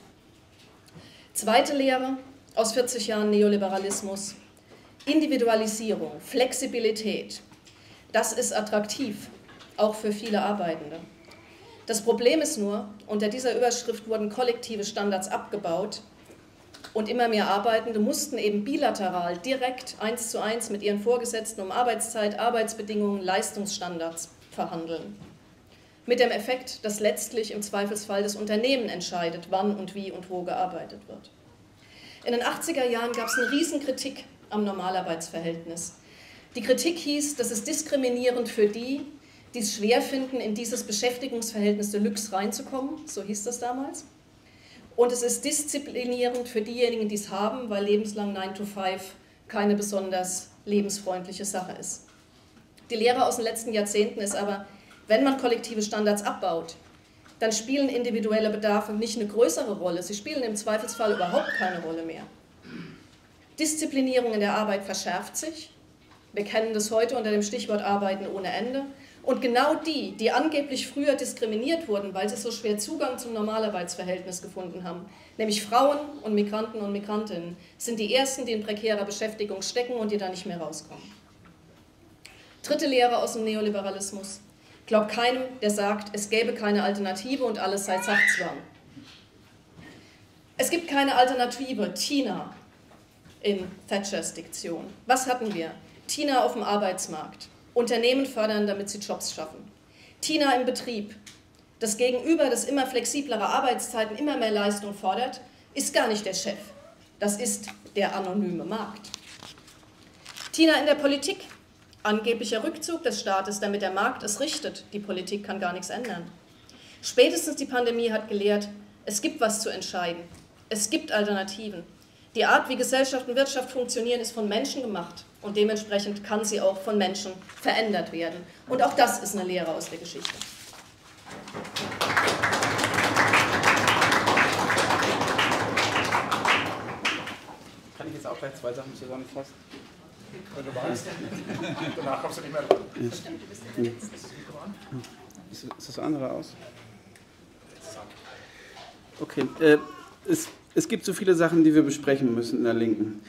Zweite Lehre aus 40 Jahren Neoliberalismus: Individualisierung, Flexibilität. Das ist attraktiv, auch für viele Arbeitende. Das Problem ist nur, unter dieser Überschrift wurden kollektive Standards abgebaut und immer mehr Arbeitende mussten eben bilateral, direkt, 1:1 mit ihren Vorgesetzten um Arbeitszeit, Arbeitsbedingungen, Leistungsstandards verhandeln. Mit dem Effekt, dass letztlich im Zweifelsfall das Unternehmen entscheidet, wann und wie und wo gearbeitet wird. In den 80er Jahren gab es eine Riesenkritik am Normalarbeitsverhältnis. Die Kritik hieß, das ist diskriminierend für die es schwer finden, in dieses Beschäftigungsverhältnis Deluxe reinzukommen, so hieß das damals. Und es ist disziplinierend für diejenigen, die es haben, weil lebenslang 9 to 5 keine besonders lebensfreundliche Sache ist. Die Lehre aus den letzten Jahrzehnten ist aber, wenn man kollektive Standards abbaut, dann spielen individuelle Bedarfe nicht eine größere Rolle, sie spielen im Zweifelsfall überhaupt keine Rolle mehr. Disziplinierung in der Arbeit verschärft sich. Wir kennen das heute unter dem Stichwort Arbeiten ohne Ende. Und genau die angeblich früher diskriminiert wurden, weil sie so schwer Zugang zum Normalarbeitsverhältnis gefunden haben, nämlich Frauen und Migranten und Migrantinnen, sind die Ersten, die in prekärer Beschäftigung stecken und die da nicht mehr rauskommen. Dritte Lehre aus dem Neoliberalismus: Glaubt keinem, der sagt, es gäbe keine Alternative und alles sei Sachzwang. Es gibt keine Alternative. Tina in Thatchers Diktion. Was hatten wir? Tina auf dem Arbeitsmarkt. Unternehmen fördern, damit sie Jobs schaffen. Tina im Betrieb. Das Gegenüber, das immer flexiblere Arbeitszeiten, immer mehr Leistung fordert, ist gar nicht der Chef. Das ist der anonyme Markt. Tina in der Politik. Angeblicher Rückzug des Staates, damit der Markt es richtet. Die Politik kann gar nichts ändern. Spätestens die Pandemie hat gelehrt, es gibt was zu entscheiden. Es gibt Alternativen. Die Art, wie Gesellschaft und Wirtschaft funktionieren, ist von Menschen gemacht. Und dementsprechend kann sie auch von Menschen verändert werden. Und auch das ist eine Lehre aus der Geschichte. Kann ich jetzt auch gleich zwei Sachen zusammenfassen? Wenn du magst. Danach kommst du nicht mehr dran. Stimmt, du bist der Letzte. Ist das andere aus? Okay. Es gibt so viele Sachen, die wir besprechen müssen in der Linken.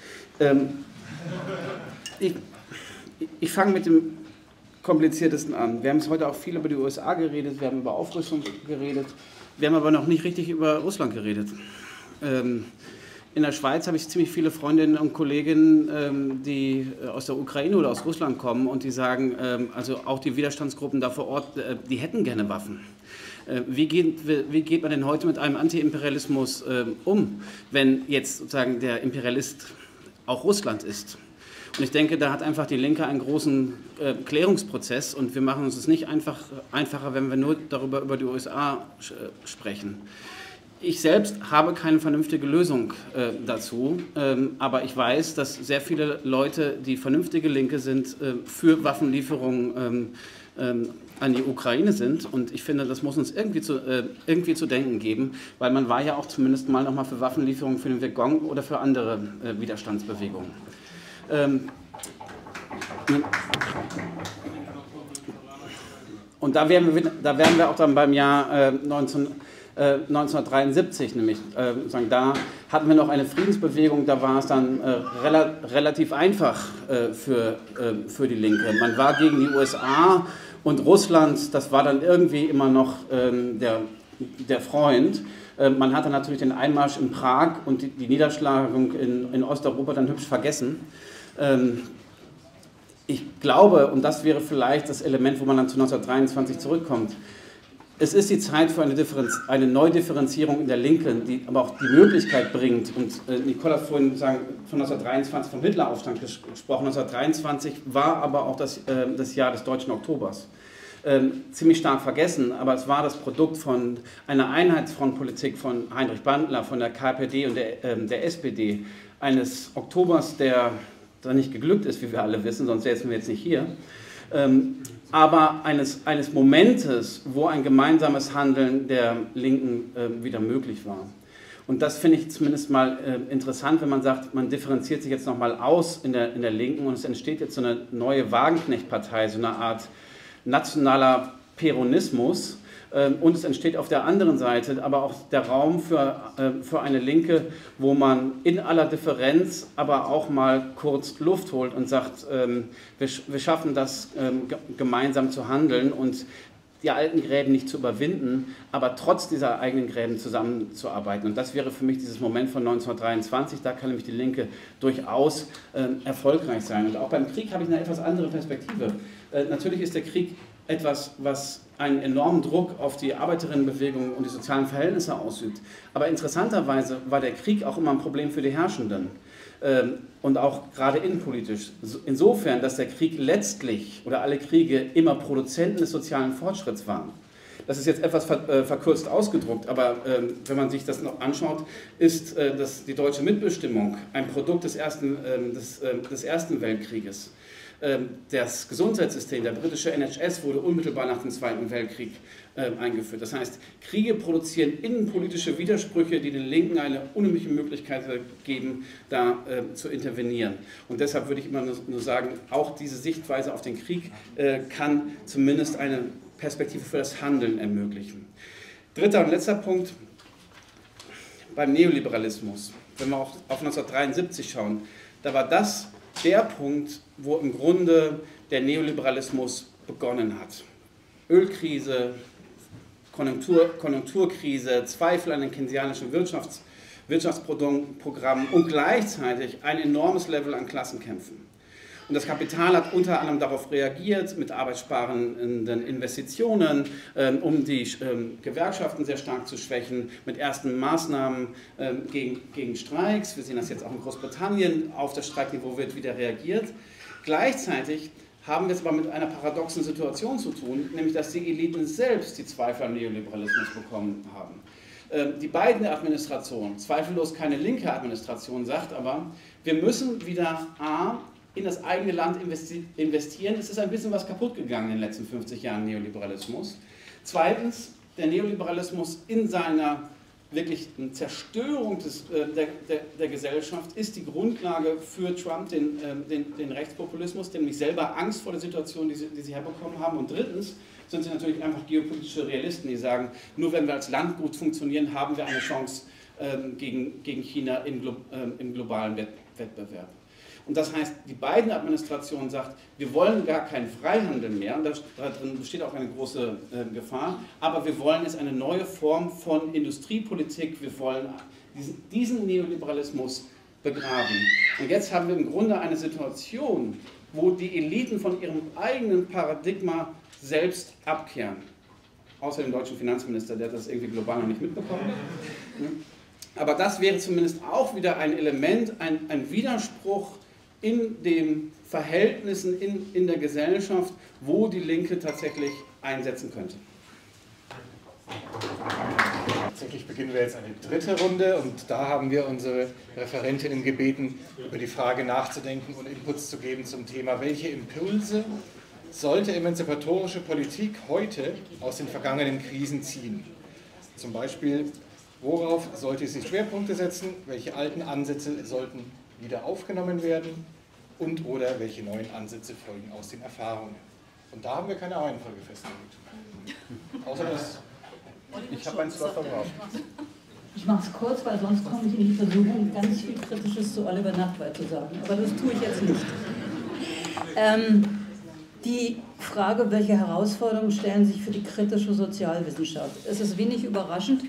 Ich fange mit dem Kompliziertesten an. Wir haben es heute auch viel über die USA geredet, wir haben über Aufrüstung geredet, wir haben aber noch nicht richtig über Russland geredet. In der Schweiz habe ich ziemlich viele Freundinnen und Kolleginnen, die aus der Ukraine oder aus Russland kommen und die sagen, also auch die Widerstandsgruppen da vor Ort, die hätten gerne Waffen. Wie geht man denn heute mit einem Antiimperialismus um, wenn jetzt sozusagen der Imperialist auch Russland ist? Und ich denke, da hat einfach die Linke einen großen Klärungsprozess und wir machen uns es nicht einfacher, wenn wir nur über die USA sprechen. Ich selbst habe keine vernünftige Lösung dazu, aber ich weiß, dass sehr viele Leute, die vernünftige Linke sind, für Waffenlieferungen an die Ukraine sind. Und ich finde, das muss uns irgendwie zu denken geben, weil man war ja auch zumindest mal nochmal für Waffenlieferungen für den Vietcong oder für andere Widerstandsbewegungen. Und da wären wir auch dann beim Jahr 1973, nämlich da hatten wir noch eine Friedensbewegung, da war es dann relativ einfach für die Linke. Man war gegen die USA und Russland, das war dann irgendwie immer noch der Freund. Man hatte natürlich den Einmarsch in Prag und die Niederschlagung in Osteuropa dann hübsch vergessen. Ich glaube, und das wäre vielleicht das Element, wo man dann zu 1923 zurückkommt, es ist die Zeit für eine Neudifferenzierung in der Linken, die aber auch die Möglichkeit bringt, und Nicole hat vorhin von 1923 vom Hitleraufstand gesprochen, 1923 war aber auch das Jahr des Deutschen Oktobers. Ziemlich stark vergessen, aber es war das Produkt von einer Einheitsfrontpolitik von Heinrich Bandler, von der KPD und der SPD, eines Oktobers, der da nicht geglückt ist, wie wir alle wissen, sonst säßen wir jetzt nicht hier, aber eines Momentes, wo ein gemeinsames Handeln der Linken wieder möglich war. Und das finde ich zumindest mal interessant, wenn man sagt, man differenziert sich jetzt nochmal aus in der Linken und es entsteht jetzt so eine neue Wagenknecht-Partei, so eine Art nationaler Peronismus. Und es entsteht auf der anderen Seite aber auch der Raum für eine Linke, wo man in aller Differenz aber auch mal kurz Luft holt und sagt, wir schaffen das, gemeinsam zu handeln und die alten Gräben nicht zu überwinden, aber trotz dieser eigenen Gräben zusammenzuarbeiten. Und das wäre für mich dieses Moment von 1923, da kann nämlich die Linke durchaus erfolgreich sein. Und auch beim Krieg habe ich eine etwas andere Perspektive. Natürlich ist der Krieg etwas, was einen enormen Druck auf die Arbeiterinnenbewegung und die sozialen Verhältnisse ausübt. Aber interessanterweise war der Krieg auch immer ein Problem für die Herrschenden und auch gerade innenpolitisch. Insofern, dass der Krieg letztlich oder alle Kriege immer Produzenten des sozialen Fortschritts waren. Das ist jetzt etwas verkürzt ausgedruckt, aber wenn man sich das noch anschaut, ist die deutsche Mitbestimmung ein Produkt des Ersten Weltkrieges. Das Gesundheitssystem, der britische NHS, wurde unmittelbar nach dem Zweiten Weltkrieg eingeführt. Das heißt, Kriege produzieren innenpolitische Widersprüche, die den Linken eine unheimliche Möglichkeit geben, da zu intervenieren. Und deshalb würde ich immer nur sagen, auch diese Sichtweise auf den Krieg kann zumindest eine Perspektive für das Handeln ermöglichen. Dritter und letzter Punkt, beim Neoliberalismus. Wenn wir auch auf 1973 schauen, da war das der Punkt, wo im Grunde der Neoliberalismus begonnen hat. Ölkrise, Konjunkturkrise, Zweifel an den keynesianischen Wirtschaftsprogramm und gleichzeitig ein enormes Level an Klassenkämpfen. Und das Kapital hat unter anderem darauf reagiert mit arbeitssparenden Investitionen, um die Gewerkschaften sehr stark zu schwächen, mit ersten Maßnahmen gegen Streiks. Wir sehen das jetzt auch in Großbritannien, auf das Streikniveau wird wieder reagiert. Gleichzeitig haben wir es aber mit einer paradoxen Situation zu tun, nämlich dass die Eliten selbst die Zweifel am Neoliberalismus bekommen haben. Die beiden Administrationen, zweifellos keine linke Administration, sagt aber, wir müssen wieder in das eigene Land investieren. Es ist ein bisschen was kaputt gegangen in den letzten 50 Jahren Neoliberalismus. Zweitens, der Neoliberalismus in seiner wirklichen Zerstörung der Gesellschaft ist die Grundlage für Trump, den Rechtspopulismus, der nämlich selber Angst vor der Situation, die sie herbekommen haben. Und drittens sind sie natürlich einfach geopolitische Realisten, die sagen, nur wenn wir als Land gut funktionieren, haben wir eine Chance gegen China im globalen Wettbewerb. Und das heißt, die beiden Administrationen sagt, wir wollen gar keinen Freihandel mehr, und darin besteht auch eine große Gefahr, aber wir wollen jetzt eine neue Form von Industriepolitik, wir wollen diesen Neoliberalismus begraben. Und jetzt haben wir im Grunde eine Situation, wo die Eliten von ihrem eigenen Paradigma selbst abkehren. Außer dem deutschen Finanzminister, der hat das irgendwie global noch nicht mitbekommen. Aber das wäre zumindest auch wieder ein Element, ein Widerspruch in den Verhältnissen in der Gesellschaft, wo die Linke tatsächlich einsetzen könnte. Tatsächlich beginnen wir jetzt eine dritte Runde und da haben wir unsere Referentinnen gebeten, über die Frage nachzudenken und Inputs zu geben zum Thema, welche Impulse sollte emanzipatorische Politik heute aus den vergangenen Krisen ziehen? Zum Beispiel, worauf sollte sie Schwerpunkte setzen, welche alten Ansätze sollten wieder aufgenommen werden und oder welche neuen Ansätze folgen aus den Erfahrungen. Und da haben wir keine Reihenfolge festgelegt. Außer dass ich habe einen Slot verbraucht. Ich mache es kurz, weil sonst komme ich in die Versuchung, ganz viel Kritisches zu Oliver Nachtwey zu sagen. Aber das tue ich jetzt nicht. Die Frage, welche Herausforderungen stellen sich für die kritische Sozialwissenschaft? Es ist wenig überraschend.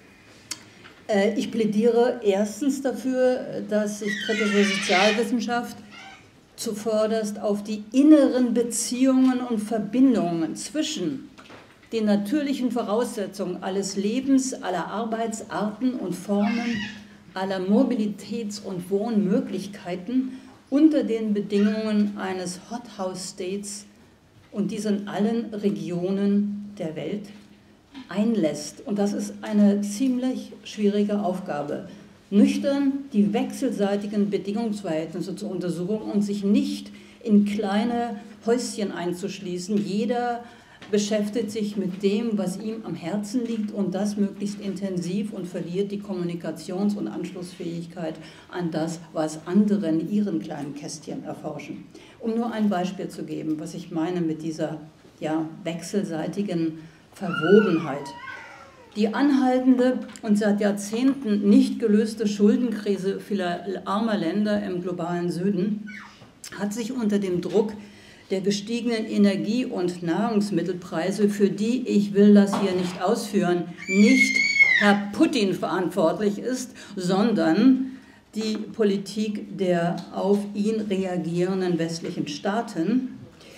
Ich plädiere erstens dafür, dass sich kritische Sozialwissenschaft zuvörderst auf die inneren Beziehungen und Verbindungen zwischen den natürlichen Voraussetzungen alles Lebens, aller Arbeitsarten und Formen, aller Mobilitäts- und Wohnmöglichkeiten unter den Bedingungen eines Hothouse-States und dies in allen Regionen der Welt einlässt. Und das ist eine ziemlich schwierige Aufgabe. Nüchtern die wechselseitigen Bedingungsverhältnisse zu untersuchen und sich nicht in kleine Häuschen einzuschließen. Jeder beschäftigt sich mit dem, was ihm am Herzen liegt und das möglichst intensiv und verliert die Kommunikations- und Anschlussfähigkeit an das, was andere in ihren kleinen Kästchen erforschen. Um nur ein Beispiel zu geben, was ich meine mit dieser wechselseitigen Verwobenheit. Die anhaltende und seit Jahrzehnten nicht gelöste Schuldenkrise vieler armer Länder im globalen Süden hat sich unter dem Druck der gestiegenen Energie- und Nahrungsmittelpreise, für die, ich will das hier nicht ausführen, nicht Herr Putin verantwortlich ist, sondern die Politik der auf ihn reagierenden westlichen Staaten.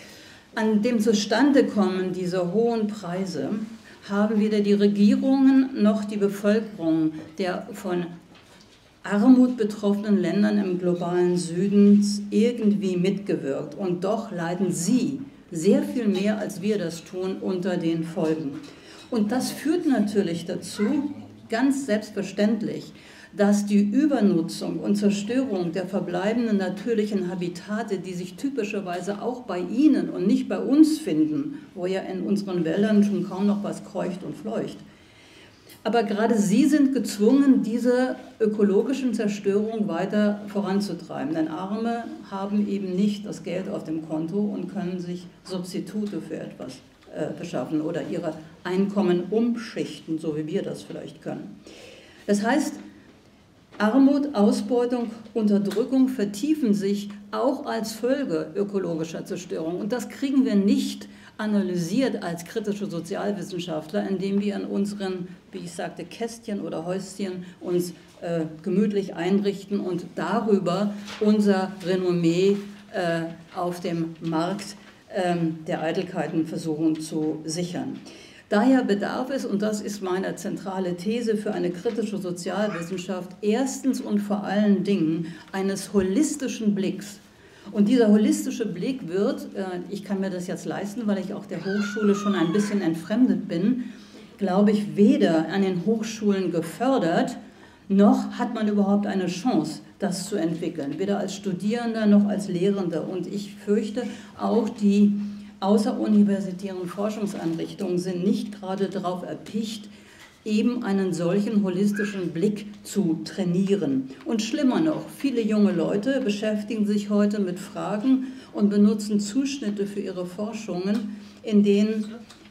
An dem Zustandekommen dieser hohen Preise haben weder die Regierungen noch die Bevölkerung der von Armut betroffenen Ländern im globalen Süden irgendwie mitgewirkt. Und doch leiden sie sehr viel mehr, als wir das tun, unter den Folgen. Und das führt natürlich dazu, ganz selbstverständlich, dass die Übernutzung und Zerstörung der verbleibenden natürlichen Habitate, die sich typischerweise auch bei Ihnen und nicht bei uns finden, wo ja in unseren Wäldern schon kaum noch was kreucht und fleucht, aber gerade Sie sind gezwungen, diese ökologischen Zerstörung weiter voranzutreiben. Denn Arme haben eben nicht das Geld auf dem Konto und können sich Substitute für etwas beschaffen oder ihre Einkommen umschichten, so wie wir das vielleicht können. Das heißt, Armut, Ausbeutung, Unterdrückung vertiefen sich auch als Folge ökologischer Zerstörung. Und das kriegen wir nicht analysiert als kritische Sozialwissenschaftler, indem wir in unseren, wie ich sagte, Kästchen oder Häuschen uns gemütlich einrichten und darüber unser Renommee auf dem Markt der Eitelkeiten versuchen zu sichern. Daher bedarf es, und das ist meine zentrale These für eine kritische Sozialwissenschaft, erstens und vor allen Dingen eines holistischen Blicks. Und dieser holistische Blick wird, ich kann mir das jetzt leisten, weil ich auch der Hochschule schon ein bisschen entfremdet bin, glaube ich, weder an den Hochschulen gefördert, noch hat man überhaupt eine Chance, das zu entwickeln, weder als Studierender noch als Lehrender. Und ich fürchte, auch die außeruniversitären Forschungseinrichtungen sind nicht gerade darauf erpicht, eben einen solchen holistischen Blick zu trainieren. Und schlimmer noch, viele junge Leute beschäftigen sich heute mit Fragen und benutzen Zuschnitte für ihre Forschungen, in denen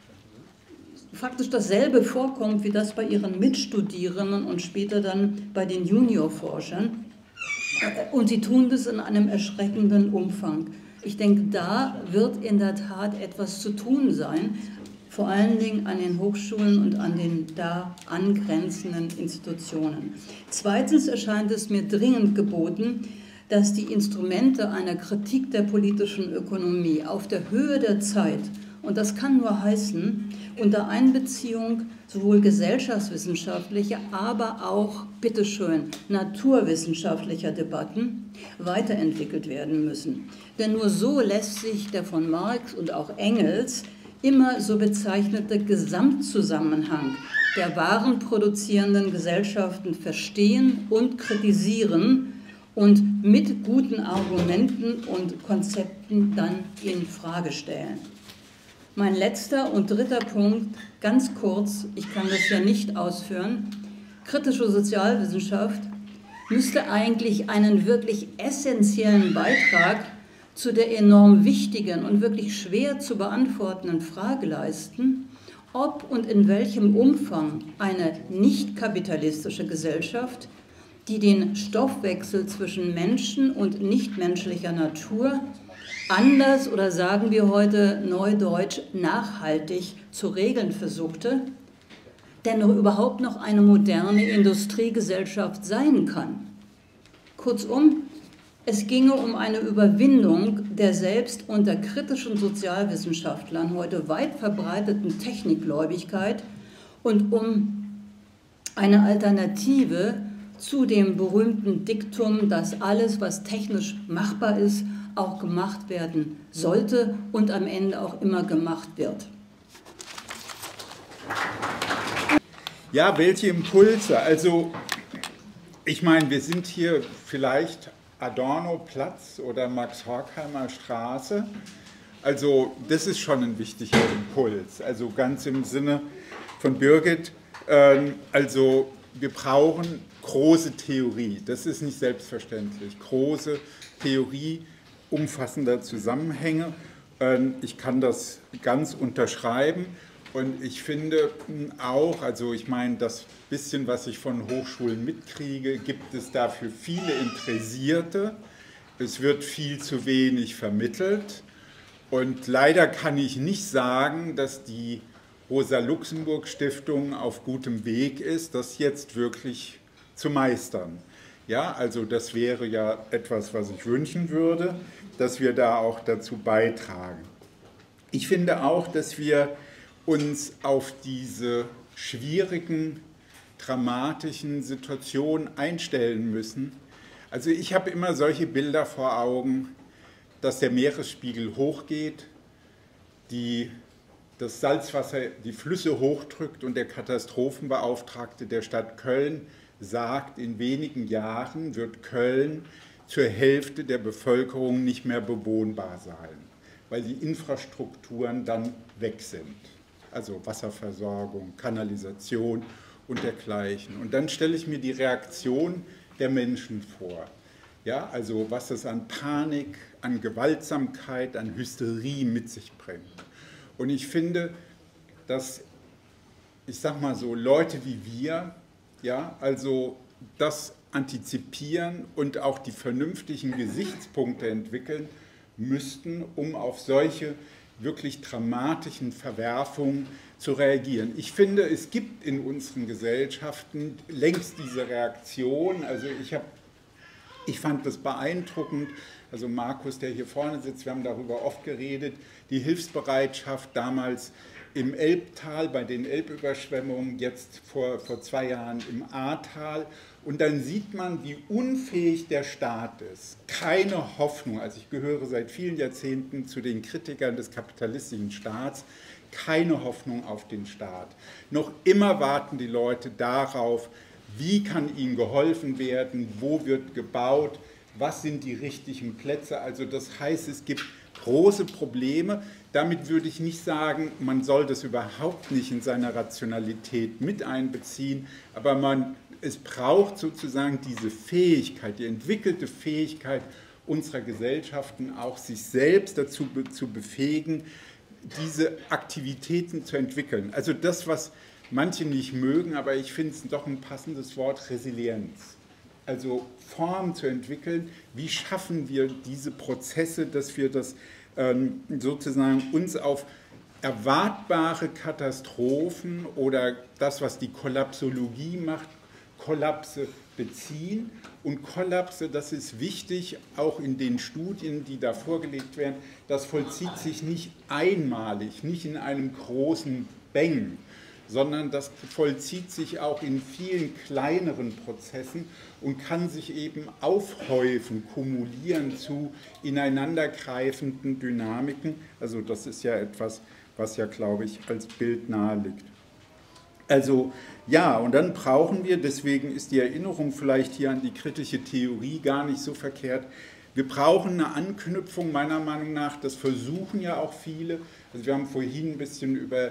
faktisch dasselbe vorkommt wie das bei ihren Mitstudierenden und später dann bei den Juniorforschern. Und sie tun das in einem erschreckenden Umfang. Ich denke, da wird in der Tat etwas zu tun sein, vor allen Dingen an den Hochschulen und an den da angrenzenden Institutionen. Zweitens erscheint es mir dringend geboten, dass die Instrumente einer Kritik der politischen Ökonomie auf der Höhe der Zeit, und das kann nur heißen, unter Einbeziehung sowohl gesellschaftswissenschaftlicher, aber auch, bitteschön, naturwissenschaftlicher Debatten weiterentwickelt werden müssen. Denn nur so lässt sich der von Marx und auch Engels immer so bezeichnete Gesamtzusammenhang der warenproduzierenden Gesellschaften verstehen und kritisieren und mit guten Argumenten und Konzepten dann in Frage stellen. Mein letzter und dritter Punkt, ganz kurz, ich kann das ja nicht ausführen, kritische Sozialwissenschaft müsste eigentlich einen wirklich essentiellen Beitrag zu der enorm wichtigen und wirklich schwer zu beantwortenden Frage leisten, ob und in welchem Umfang eine nicht kapitalistische Gesellschaft, die den Stoffwechsel zwischen Menschen und nichtmenschlicher Natur anders oder sagen wir heute neudeutsch nachhaltig zu regeln versuchte, denn überhaupt noch eine moderne Industriegesellschaft sein kann. Kurzum, es ginge um eine Überwindung der selbst unter kritischen Sozialwissenschaftlern heute weit verbreiteten Technikgläubigkeit und um eine Alternative zu dem berühmten Diktum, dass alles, was technisch machbar ist, auch gemacht werden sollte und am Ende auch immer gemacht wird. Ja, welche Impulse? Also, ich meine, wir sind hier vielleicht Adorno-Platz oder Max-Horkheimer Straße. Also, das ist schon ein wichtiger Impuls. Also, ganz im Sinne von Birgit, also, wir brauchen große Theorie. Das ist nicht selbstverständlich. Große Theorie umfassender Zusammenhänge. Ich kann das ganz unterschreiben und ich finde auch, also ich meine, das bisschen, was ich von Hochschulen mitkriege, gibt es dafür viele Interessierte. Es wird viel zu wenig vermittelt und leider kann ich nicht sagen, dass die Rosa-Luxemburg-Stiftung auf gutem Weg ist, das jetzt wirklich zu meistern. Ja, also das wäre ja etwas, was ich wünschen würde, dass wir da auch dazu beitragen. Ich finde auch, dass wir uns auf diese schwierigen, dramatischen Situationen einstellen müssen. Also ich habe immer solche Bilder vor Augen, dass der Meeresspiegel hochgeht, das Salzwasser die Flüsse hochdrückt und der Katastrophenbeauftragte der Stadt Köln sagt, in wenigen Jahren wird Köln zur Hälfte der Bevölkerung nicht mehr bewohnbar sein, weil die Infrastrukturen dann weg sind. Also Wasserversorgung, Kanalisation und dergleichen. Und dann stelle ich mir die Reaktion der Menschen vor. Ja, also was es an Panik, an Gewaltsamkeit, an Hysterie mit sich bringt. Und ich finde, dass, ich sag mal so, Leute wie wir, ja, also das antizipieren und auch die vernünftigen Gesichtspunkte entwickeln müssten, um auf solche wirklich dramatischen Verwerfungen zu reagieren. Ich finde, es gibt in unseren Gesellschaften längst diese Reaktion. Also ich fand das beeindruckend. Also Markus, der hier vorne sitzt, wir haben darüber oft geredet, die Hilfsbereitschaft damals im Elbtal bei den Elbüberschwemmungen, jetzt vor 2 Jahren im Ahrtal. Und dann sieht man, wie unfähig der Staat ist. Keine Hoffnung. Also ich gehöre seit vielen Jahrzehnten zu den Kritikern des kapitalistischen Staats. Keine Hoffnung auf den Staat. Noch immer warten die Leute darauf, wie kann ihnen geholfen werden, wo wird gebaut, was sind die richtigen Plätze. Also das heißt, es gibt große Probleme. Damit würde ich nicht sagen, man soll das überhaupt nicht in seiner Rationalität mit einbeziehen, aber es braucht sozusagen diese Fähigkeit, die entwickelte Fähigkeit unserer Gesellschaften, auch sich selbst dazu zu befähigen, diese Aktivitäten zu entwickeln. Also das, was manche nicht mögen, aber ich finde es doch ein passendes Wort, Resilienz. Also Formen zu entwickeln, wie schaffen wir diese Prozesse, dass wir das sozusagen uns auf erwartbare Katastrophen oder das, was die Kollapsologie macht, Kollapse beziehen. Und Kollapse, das ist wichtig, auch in den Studien, die da vorgelegt werden, das vollzieht sich nicht einmalig, nicht in einem großen Bang, sondern das vollzieht sich auch in vielen kleineren Prozessen und kann sich eben aufhäufen, kumulieren zu ineinandergreifenden Dynamiken. Also das ist ja etwas, was ja, glaube ich, als Bild naheliegt. Also ja, und dann brauchen wir, deswegen ist die Erinnerung vielleicht hier an die kritische Theorie gar nicht so verkehrt, wir brauchen eine Anknüpfung, meiner Meinung nach, das versuchen ja auch viele. Also wir haben vorhin ein bisschen über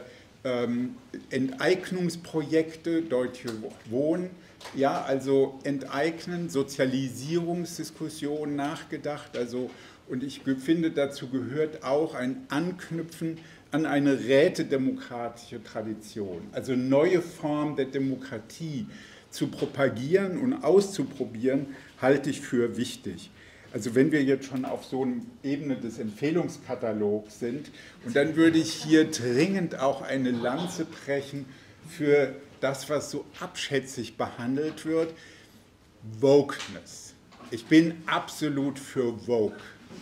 Enteignungsprojekte, Deutsche Wohnen, ja, also Enteignen, Sozialisierungsdiskussionen nachgedacht, also, und ich finde, dazu gehört auch ein Anknüpfen an eine rätedemokratische Tradition, also neue Formen der Demokratie zu propagieren und auszuprobieren, halte ich für wichtig. Also wenn wir jetzt schon auf so einer Ebene des Empfehlungskatalogs sind, und dann würde ich hier dringend auch eine Lanze brechen für das, was so abschätzig behandelt wird, Wokeness. Ich bin absolut für Woke.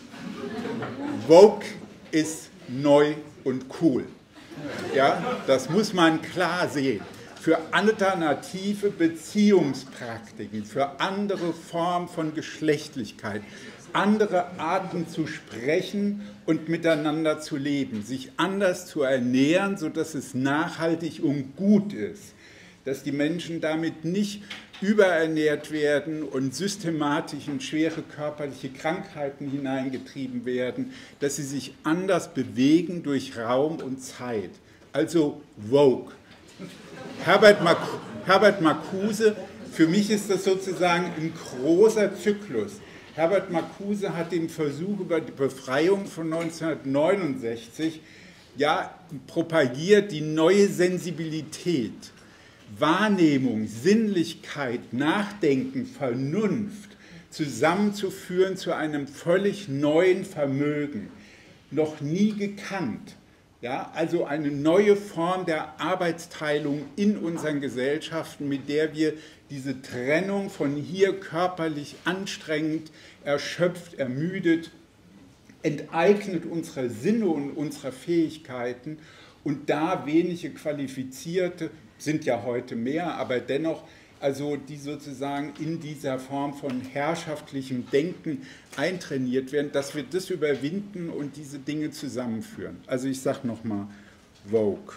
Woke ist neu und cool. Ja, das muss man klar sehen. Für alternative Beziehungspraktiken, für andere Formen von Geschlechtlichkeit, andere Arten zu sprechen und miteinander zu leben, sich anders zu ernähren, sodass es nachhaltig und gut ist, dass die Menschen damit nicht überernährt werden und systematisch in schwere körperliche Krankheiten hineingetrieben werden, dass sie sich anders bewegen durch Raum und Zeit. Also woke. Herbert Marcuse, für mich ist das sozusagen ein großer Zyklus. Herbert Marcuse hat den Versuch über die Befreiung von 1969 ja, propagiert, die neue Sensibilität, Wahrnehmung, Sinnlichkeit, Nachdenken, Vernunft zusammenzuführen zu einem völlig neuen Vermögen, noch nie gekannt. Ja, also eine neue Form der Arbeitsteilung in unseren Gesellschaften, mit der wir diese Trennung von hier körperlich anstrengend, erschöpft, ermüdet, enteignet unserer Sinne und unserer Fähigkeiten und da wenige Qualifizierte, sind ja heute mehr, aber dennoch, also die sozusagen in dieser Form von herrschaftlichem Denken eintrainiert werden, dass wir das überwinden und diese Dinge zusammenführen. Also ich sage nochmal, Woke.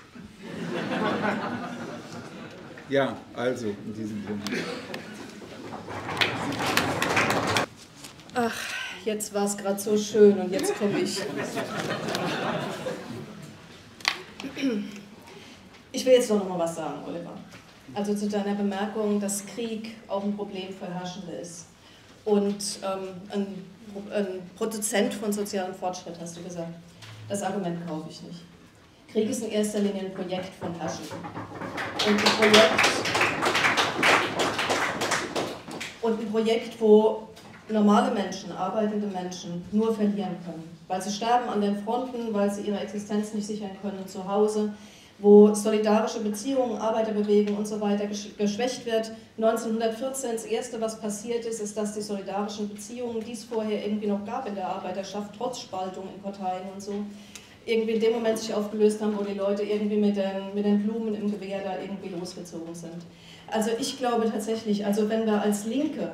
Ja, also in diesem Sinne. Ach, jetzt war es gerade so schön und jetzt komme ich. Ich will jetzt doch noch mal was sagen, Oliver. Also zu deiner Bemerkung, dass Krieg auch ein Problem für Herrschende ist. Und ein Produzent von sozialem Fortschritt, hast du gesagt. Das Argument kaufe ich nicht. Krieg ist in erster Linie ein Projekt von Herrschenden. Und ein Projekt... und ein Projekt, wo normale Menschen, arbeitende Menschen nur verlieren können, weil sie sterben an den Fronten, weil sie ihre Existenz nicht sichern können zu Hause, wo solidarische Beziehungen, Arbeiterbewegung und so weiter geschwächt wird. 1914, das Erste, was passiert ist, ist, dass die solidarischen Beziehungen, die es vorher irgendwie noch gab in der Arbeiterschaft, trotz Spaltung in Parteien und so, irgendwie in dem Moment sich aufgelöst haben, wo die Leute irgendwie mit den Blumen im Gewehr da irgendwie losgezogen sind. Also ich glaube tatsächlich, also wenn wir als Linke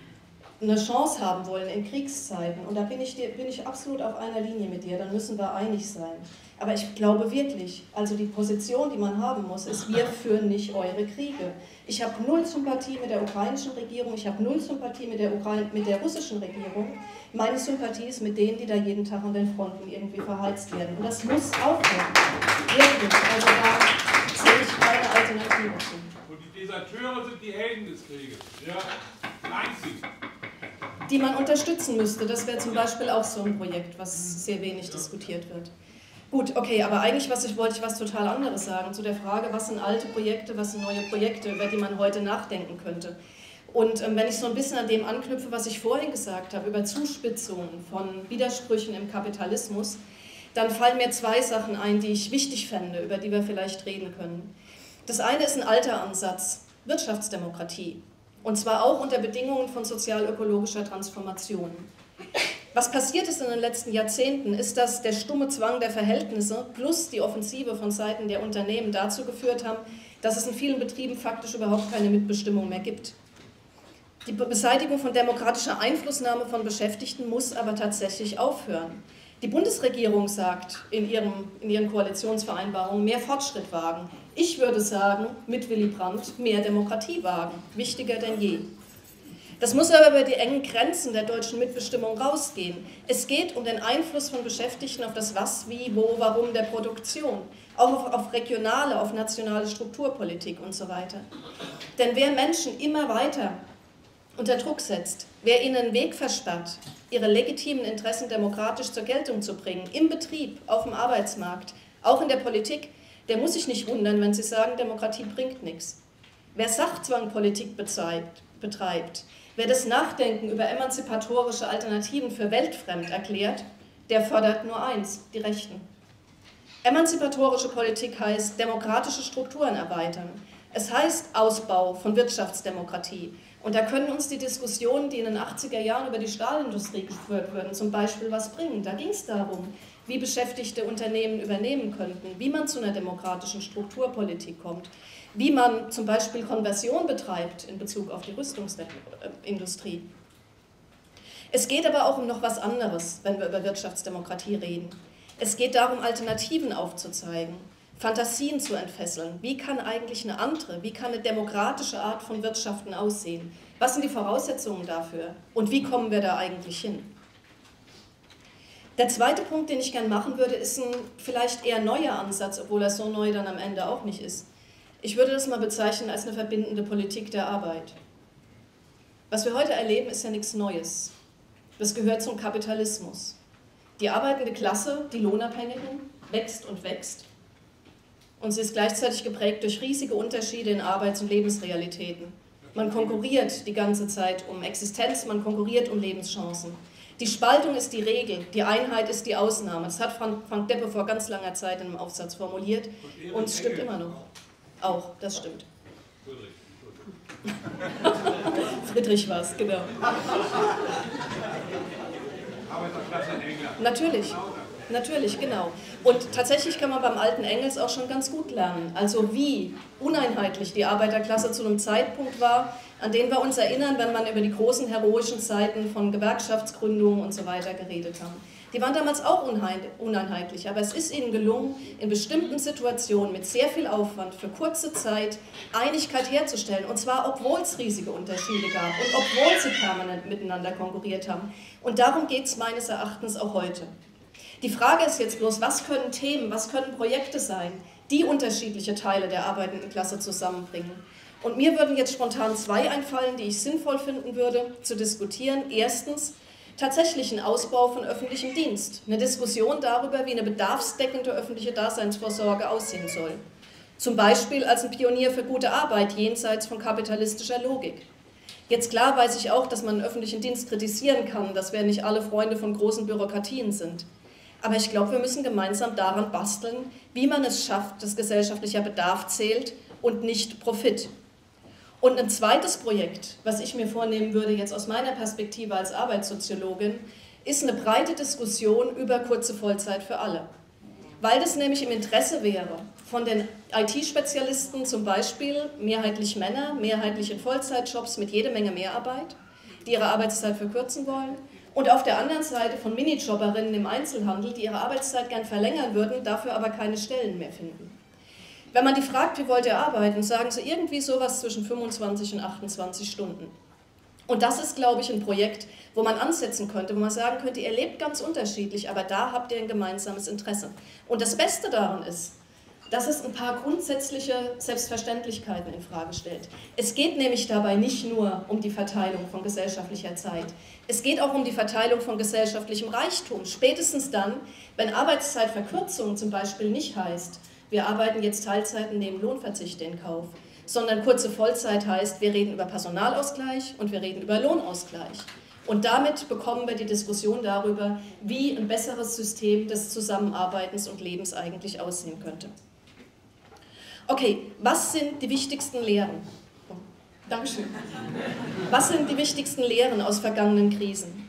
eine Chance haben wollen in Kriegszeiten, und da bin ich absolut auf einer Linie mit dir, dann müssen wir einig sein. Aber ich glaube wirklich, also die Position, die man haben muss, ist, wir führen nicht eure Kriege. Ich habe null Sympathie mit der ukrainischen Regierung, ich habe null Sympathie mit der russischen Regierung. Meine Sympathie ist mit denen, die da jeden Tag an den Fronten irgendwie verheizt werden. Und das muss aufhören. Wirklich. Also da sehe ich keine Alternative zu. Und die Deserteure sind die Helden des Krieges. Ja, die einzigen. Die man unterstützen müsste. Das wäre zum Beispiel auch so ein Projekt, was sehr wenig diskutiert wird. Gut, okay, aber eigentlich wollte ich was total anderes sagen, zu der Frage, was sind alte Projekte, was sind neue Projekte, über die man heute nachdenken könnte. Und wenn ich so ein bisschen an dem anknüpfe, was ich vorhin gesagt habe, über Zuspitzungen von Widersprüchen im Kapitalismus, dann fallen mir zwei Sachen ein, die ich wichtig fände, über die wir vielleicht reden können. Das eine ist ein alter Ansatz, Wirtschaftsdemokratie. Und zwar auch unter Bedingungen von sozial-ökologischer Transformation. Was passiert ist in den letzten Jahrzehnten, ist, dass der stumme Zwang der Verhältnisse plus die Offensive von Seiten der Unternehmen dazu geführt haben, dass es in vielen Betrieben faktisch überhaupt keine Mitbestimmung mehr gibt. Die Beseitigung von demokratischer Einflussnahme von Beschäftigten muss aber tatsächlich aufhören. Die Bundesregierung sagt in ihren Koalitionsvereinbarungen, mehr Fortschritt wagen. Ich würde sagen, mit Willy Brandt, mehr Demokratie wagen. Wichtiger denn je. Das muss aber über die engen Grenzen der deutschen Mitbestimmung rausgehen. Es geht um den Einfluss von Beschäftigten auf das Was, Wie, Wo, Warum der Produktion, auch auf regionale, auf nationale Strukturpolitik und so weiter. Denn wer Menschen immer weiter unter Druck setzt, wer ihnen einen Weg versperrt, ihre legitimen Interessen demokratisch zur Geltung zu bringen, im Betrieb, auf dem Arbeitsmarkt, auch in der Politik, der muss sich nicht wundern, wenn sie sagen, Demokratie bringt nichts. Wer Sachzwangpolitik betreibt, wer das Nachdenken über emanzipatorische Alternativen für weltfremd erklärt, der fördert nur eins, die Rechten. Emanzipatorische Politik heißt demokratische Strukturen erweitern. Es heißt Ausbau von Wirtschaftsdemokratie. Und da können uns die Diskussionen, die in den 80er Jahren über die Stahlindustrie geführt wurden, zum Beispiel was bringen. Da ging es darum, wie Beschäftigte Unternehmen übernehmen könnten, wie man zu einer demokratischen Strukturpolitik kommt, wie man zum Beispiel Konversion betreibt in Bezug auf die Rüstungsindustrie. Es geht aber auch um noch was anderes, wenn wir über Wirtschaftsdemokratie reden. Es geht darum, Alternativen aufzuzeigen, Fantasien zu entfesseln. Wie kann eigentlich eine andere, wie kann eine demokratische Art von Wirtschaften aussehen? Was sind die Voraussetzungen dafür? Und wie kommen wir da eigentlich hin? Der zweite Punkt, den ich gerne machen würde, ist ein vielleicht eher neuer Ansatz, obwohl er so neu dann am Ende auch nicht ist. Ich würde das mal bezeichnen als eine verbindende Politik der Arbeit. Was wir heute erleben, ist ja nichts Neues. Das gehört zum Kapitalismus. Die arbeitende Klasse, die Lohnabhängigen, wächst und wächst. Und sie ist gleichzeitig geprägt durch riesige Unterschiede in Arbeits- und Lebensrealitäten. Man konkurriert die ganze Zeit um Existenz, man konkurriert um Lebenschancen. Die Spaltung ist die Regel, die Einheit ist die Ausnahme. Das hat Frank Deppe vor ganz langer Zeit in einem Aufsatz formuliert und es stimmt immer noch. Auch, das stimmt. Friedrich war es, genau. Natürlich, genau. Und tatsächlich kann man beim alten Engels auch schon ganz gut lernen. Also wie uneinheitlich die Arbeiterklasse zu einem Zeitpunkt war, an den wir uns erinnern, wenn man über die großen heroischen Zeiten von Gewerkschaftsgründungen und so weiter geredet haben. Die waren damals auch uneinheitlich, aber es ist ihnen gelungen, in bestimmten Situationen mit sehr viel Aufwand für kurze Zeit Einigkeit herzustellen. Und zwar, obwohl es riesige Unterschiede gab und obwohl sie permanent miteinander konkurriert haben. Und darum geht es meines Erachtens auch heute. Die Frage ist jetzt bloß, was können Themen, was können Projekte sein, die unterschiedliche Teile der arbeitenden Klasse zusammenbringen. Und mir würden jetzt spontan zwei einfallen, die ich sinnvoll finden würde, zu diskutieren. Erstens, tatsächlich ein Ausbau von öffentlichem Dienst. Eine Diskussion darüber, wie eine bedarfsdeckende öffentliche Daseinsvorsorge aussehen soll. Zum Beispiel als ein Pionier für gute Arbeit jenseits von kapitalistischer Logik. Jetzt klar weiß ich auch, dass man den öffentlichen Dienst kritisieren kann, dass wir nicht alle Freunde von großen Bürokratien sind. Aber ich glaube, wir müssen gemeinsam daran basteln, wie man es schafft, dass gesellschaftlicher Bedarf zählt und nicht Profit. Und ein zweites Projekt, was ich mir vornehmen würde, jetzt aus meiner Perspektive als Arbeitssoziologin, ist eine breite Diskussion über kurze Vollzeit für alle. Weil das nämlich im Interesse wäre von den IT-Spezialisten zum Beispiel, mehrheitlich Männer, mehrheitlich in Vollzeitjobs mit jede Menge Mehrarbeit, die ihre Arbeitszeit verkürzen wollen, und auf der anderen Seite von Minijobberinnen im Einzelhandel, die ihre Arbeitszeit gern verlängern würden, dafür aber keine Stellen mehr finden. Wenn man die fragt, wie wollt ihr arbeiten, sagen sie irgendwie sowas zwischen 25 und 28 Stunden. Und das ist, glaube ich, ein Projekt, wo man ansetzen könnte, wo man sagen könnte, ihr lebt ganz unterschiedlich, aber da habt ihr ein gemeinsames Interesse. Und das Beste daran ist, dass es ein paar grundsätzliche Selbstverständlichkeiten in Frage stellt. Es geht nämlich dabei nicht nur um die Verteilung von gesellschaftlicher Zeit, es geht auch um die Verteilung von gesellschaftlichem Reichtum. Spätestens dann, wenn Arbeitszeitverkürzung zum Beispiel nicht heißt, wir arbeiten jetzt Teilzeit und nehmen Lohnverzichte in Kauf, sondern kurze Vollzeit heißt, wir reden über Personalausgleich und wir reden über Lohnausgleich. Und damit bekommen wir die Diskussion darüber, wie ein besseres System des Zusammenarbeitens und Lebens eigentlich aussehen könnte. Okay, was sind die wichtigsten Lehren? Oh, Dankeschön. Was sind die wichtigsten Lehren aus vergangenen Krisen?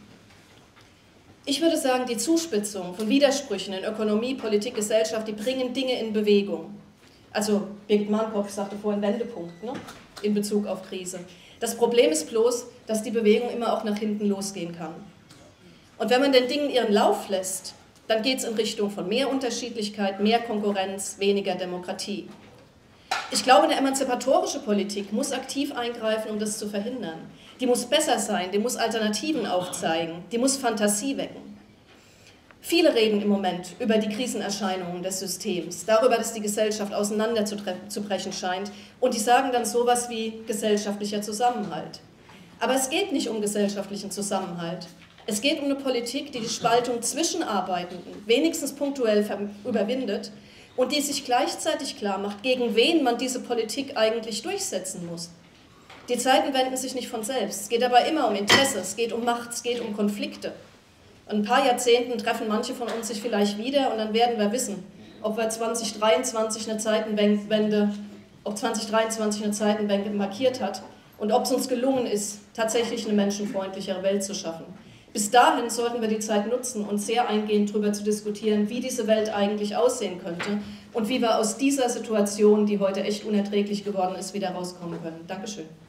Ich würde sagen, die Zuspitzung von Widersprüchen in Ökonomie, Politik, Gesellschaft, die bringen Dinge in Bewegung. Also Birgit Marnkopf sagte vorhin Wendepunkt, ne? In Bezug auf Krise. Das Problem ist bloß, dass die Bewegung immer auch nach hinten losgehen kann. Und wenn man den Dingen ihren Lauf lässt, dann geht es in Richtung von mehr Unterschiedlichkeit, mehr Konkurrenz, weniger Demokratie. Ich glaube, eine emanzipatorische Politik muss aktiv eingreifen, um das zu verhindern. Die muss besser sein, die muss Alternativen aufzeigen, die muss Fantasie wecken. Viele reden im Moment über die Krisenerscheinungen des Systems, darüber, dass die Gesellschaft auseinanderzubrechen scheint, und die sagen dann sowas wie gesellschaftlicher Zusammenhalt. Aber es geht nicht um gesellschaftlichen Zusammenhalt. Es geht um eine Politik, die die Spaltung zwischen Arbeitenden wenigstens punktuell überwindet und die sich gleichzeitig klar macht, gegen wen man diese Politik eigentlich durchsetzen muss. Die Zeiten wenden sich nicht von selbst. Es geht aber immer um Interesse, es geht um Macht, es geht um Konflikte. In ein paar Jahrzehnten treffen manche von uns sich vielleicht wieder und dann werden wir wissen, ob wir 2023 eine Zeitenwende, markiert hat und ob es uns gelungen ist, tatsächlich eine menschenfreundlichere Welt zu schaffen. Bis dahin sollten wir die Zeit nutzen und sehr eingehend darüber zu diskutieren, wie diese Welt eigentlich aussehen könnte und wie wir aus dieser Situation, die heute echt unerträglich geworden ist, wieder rauskommen können. Dankeschön.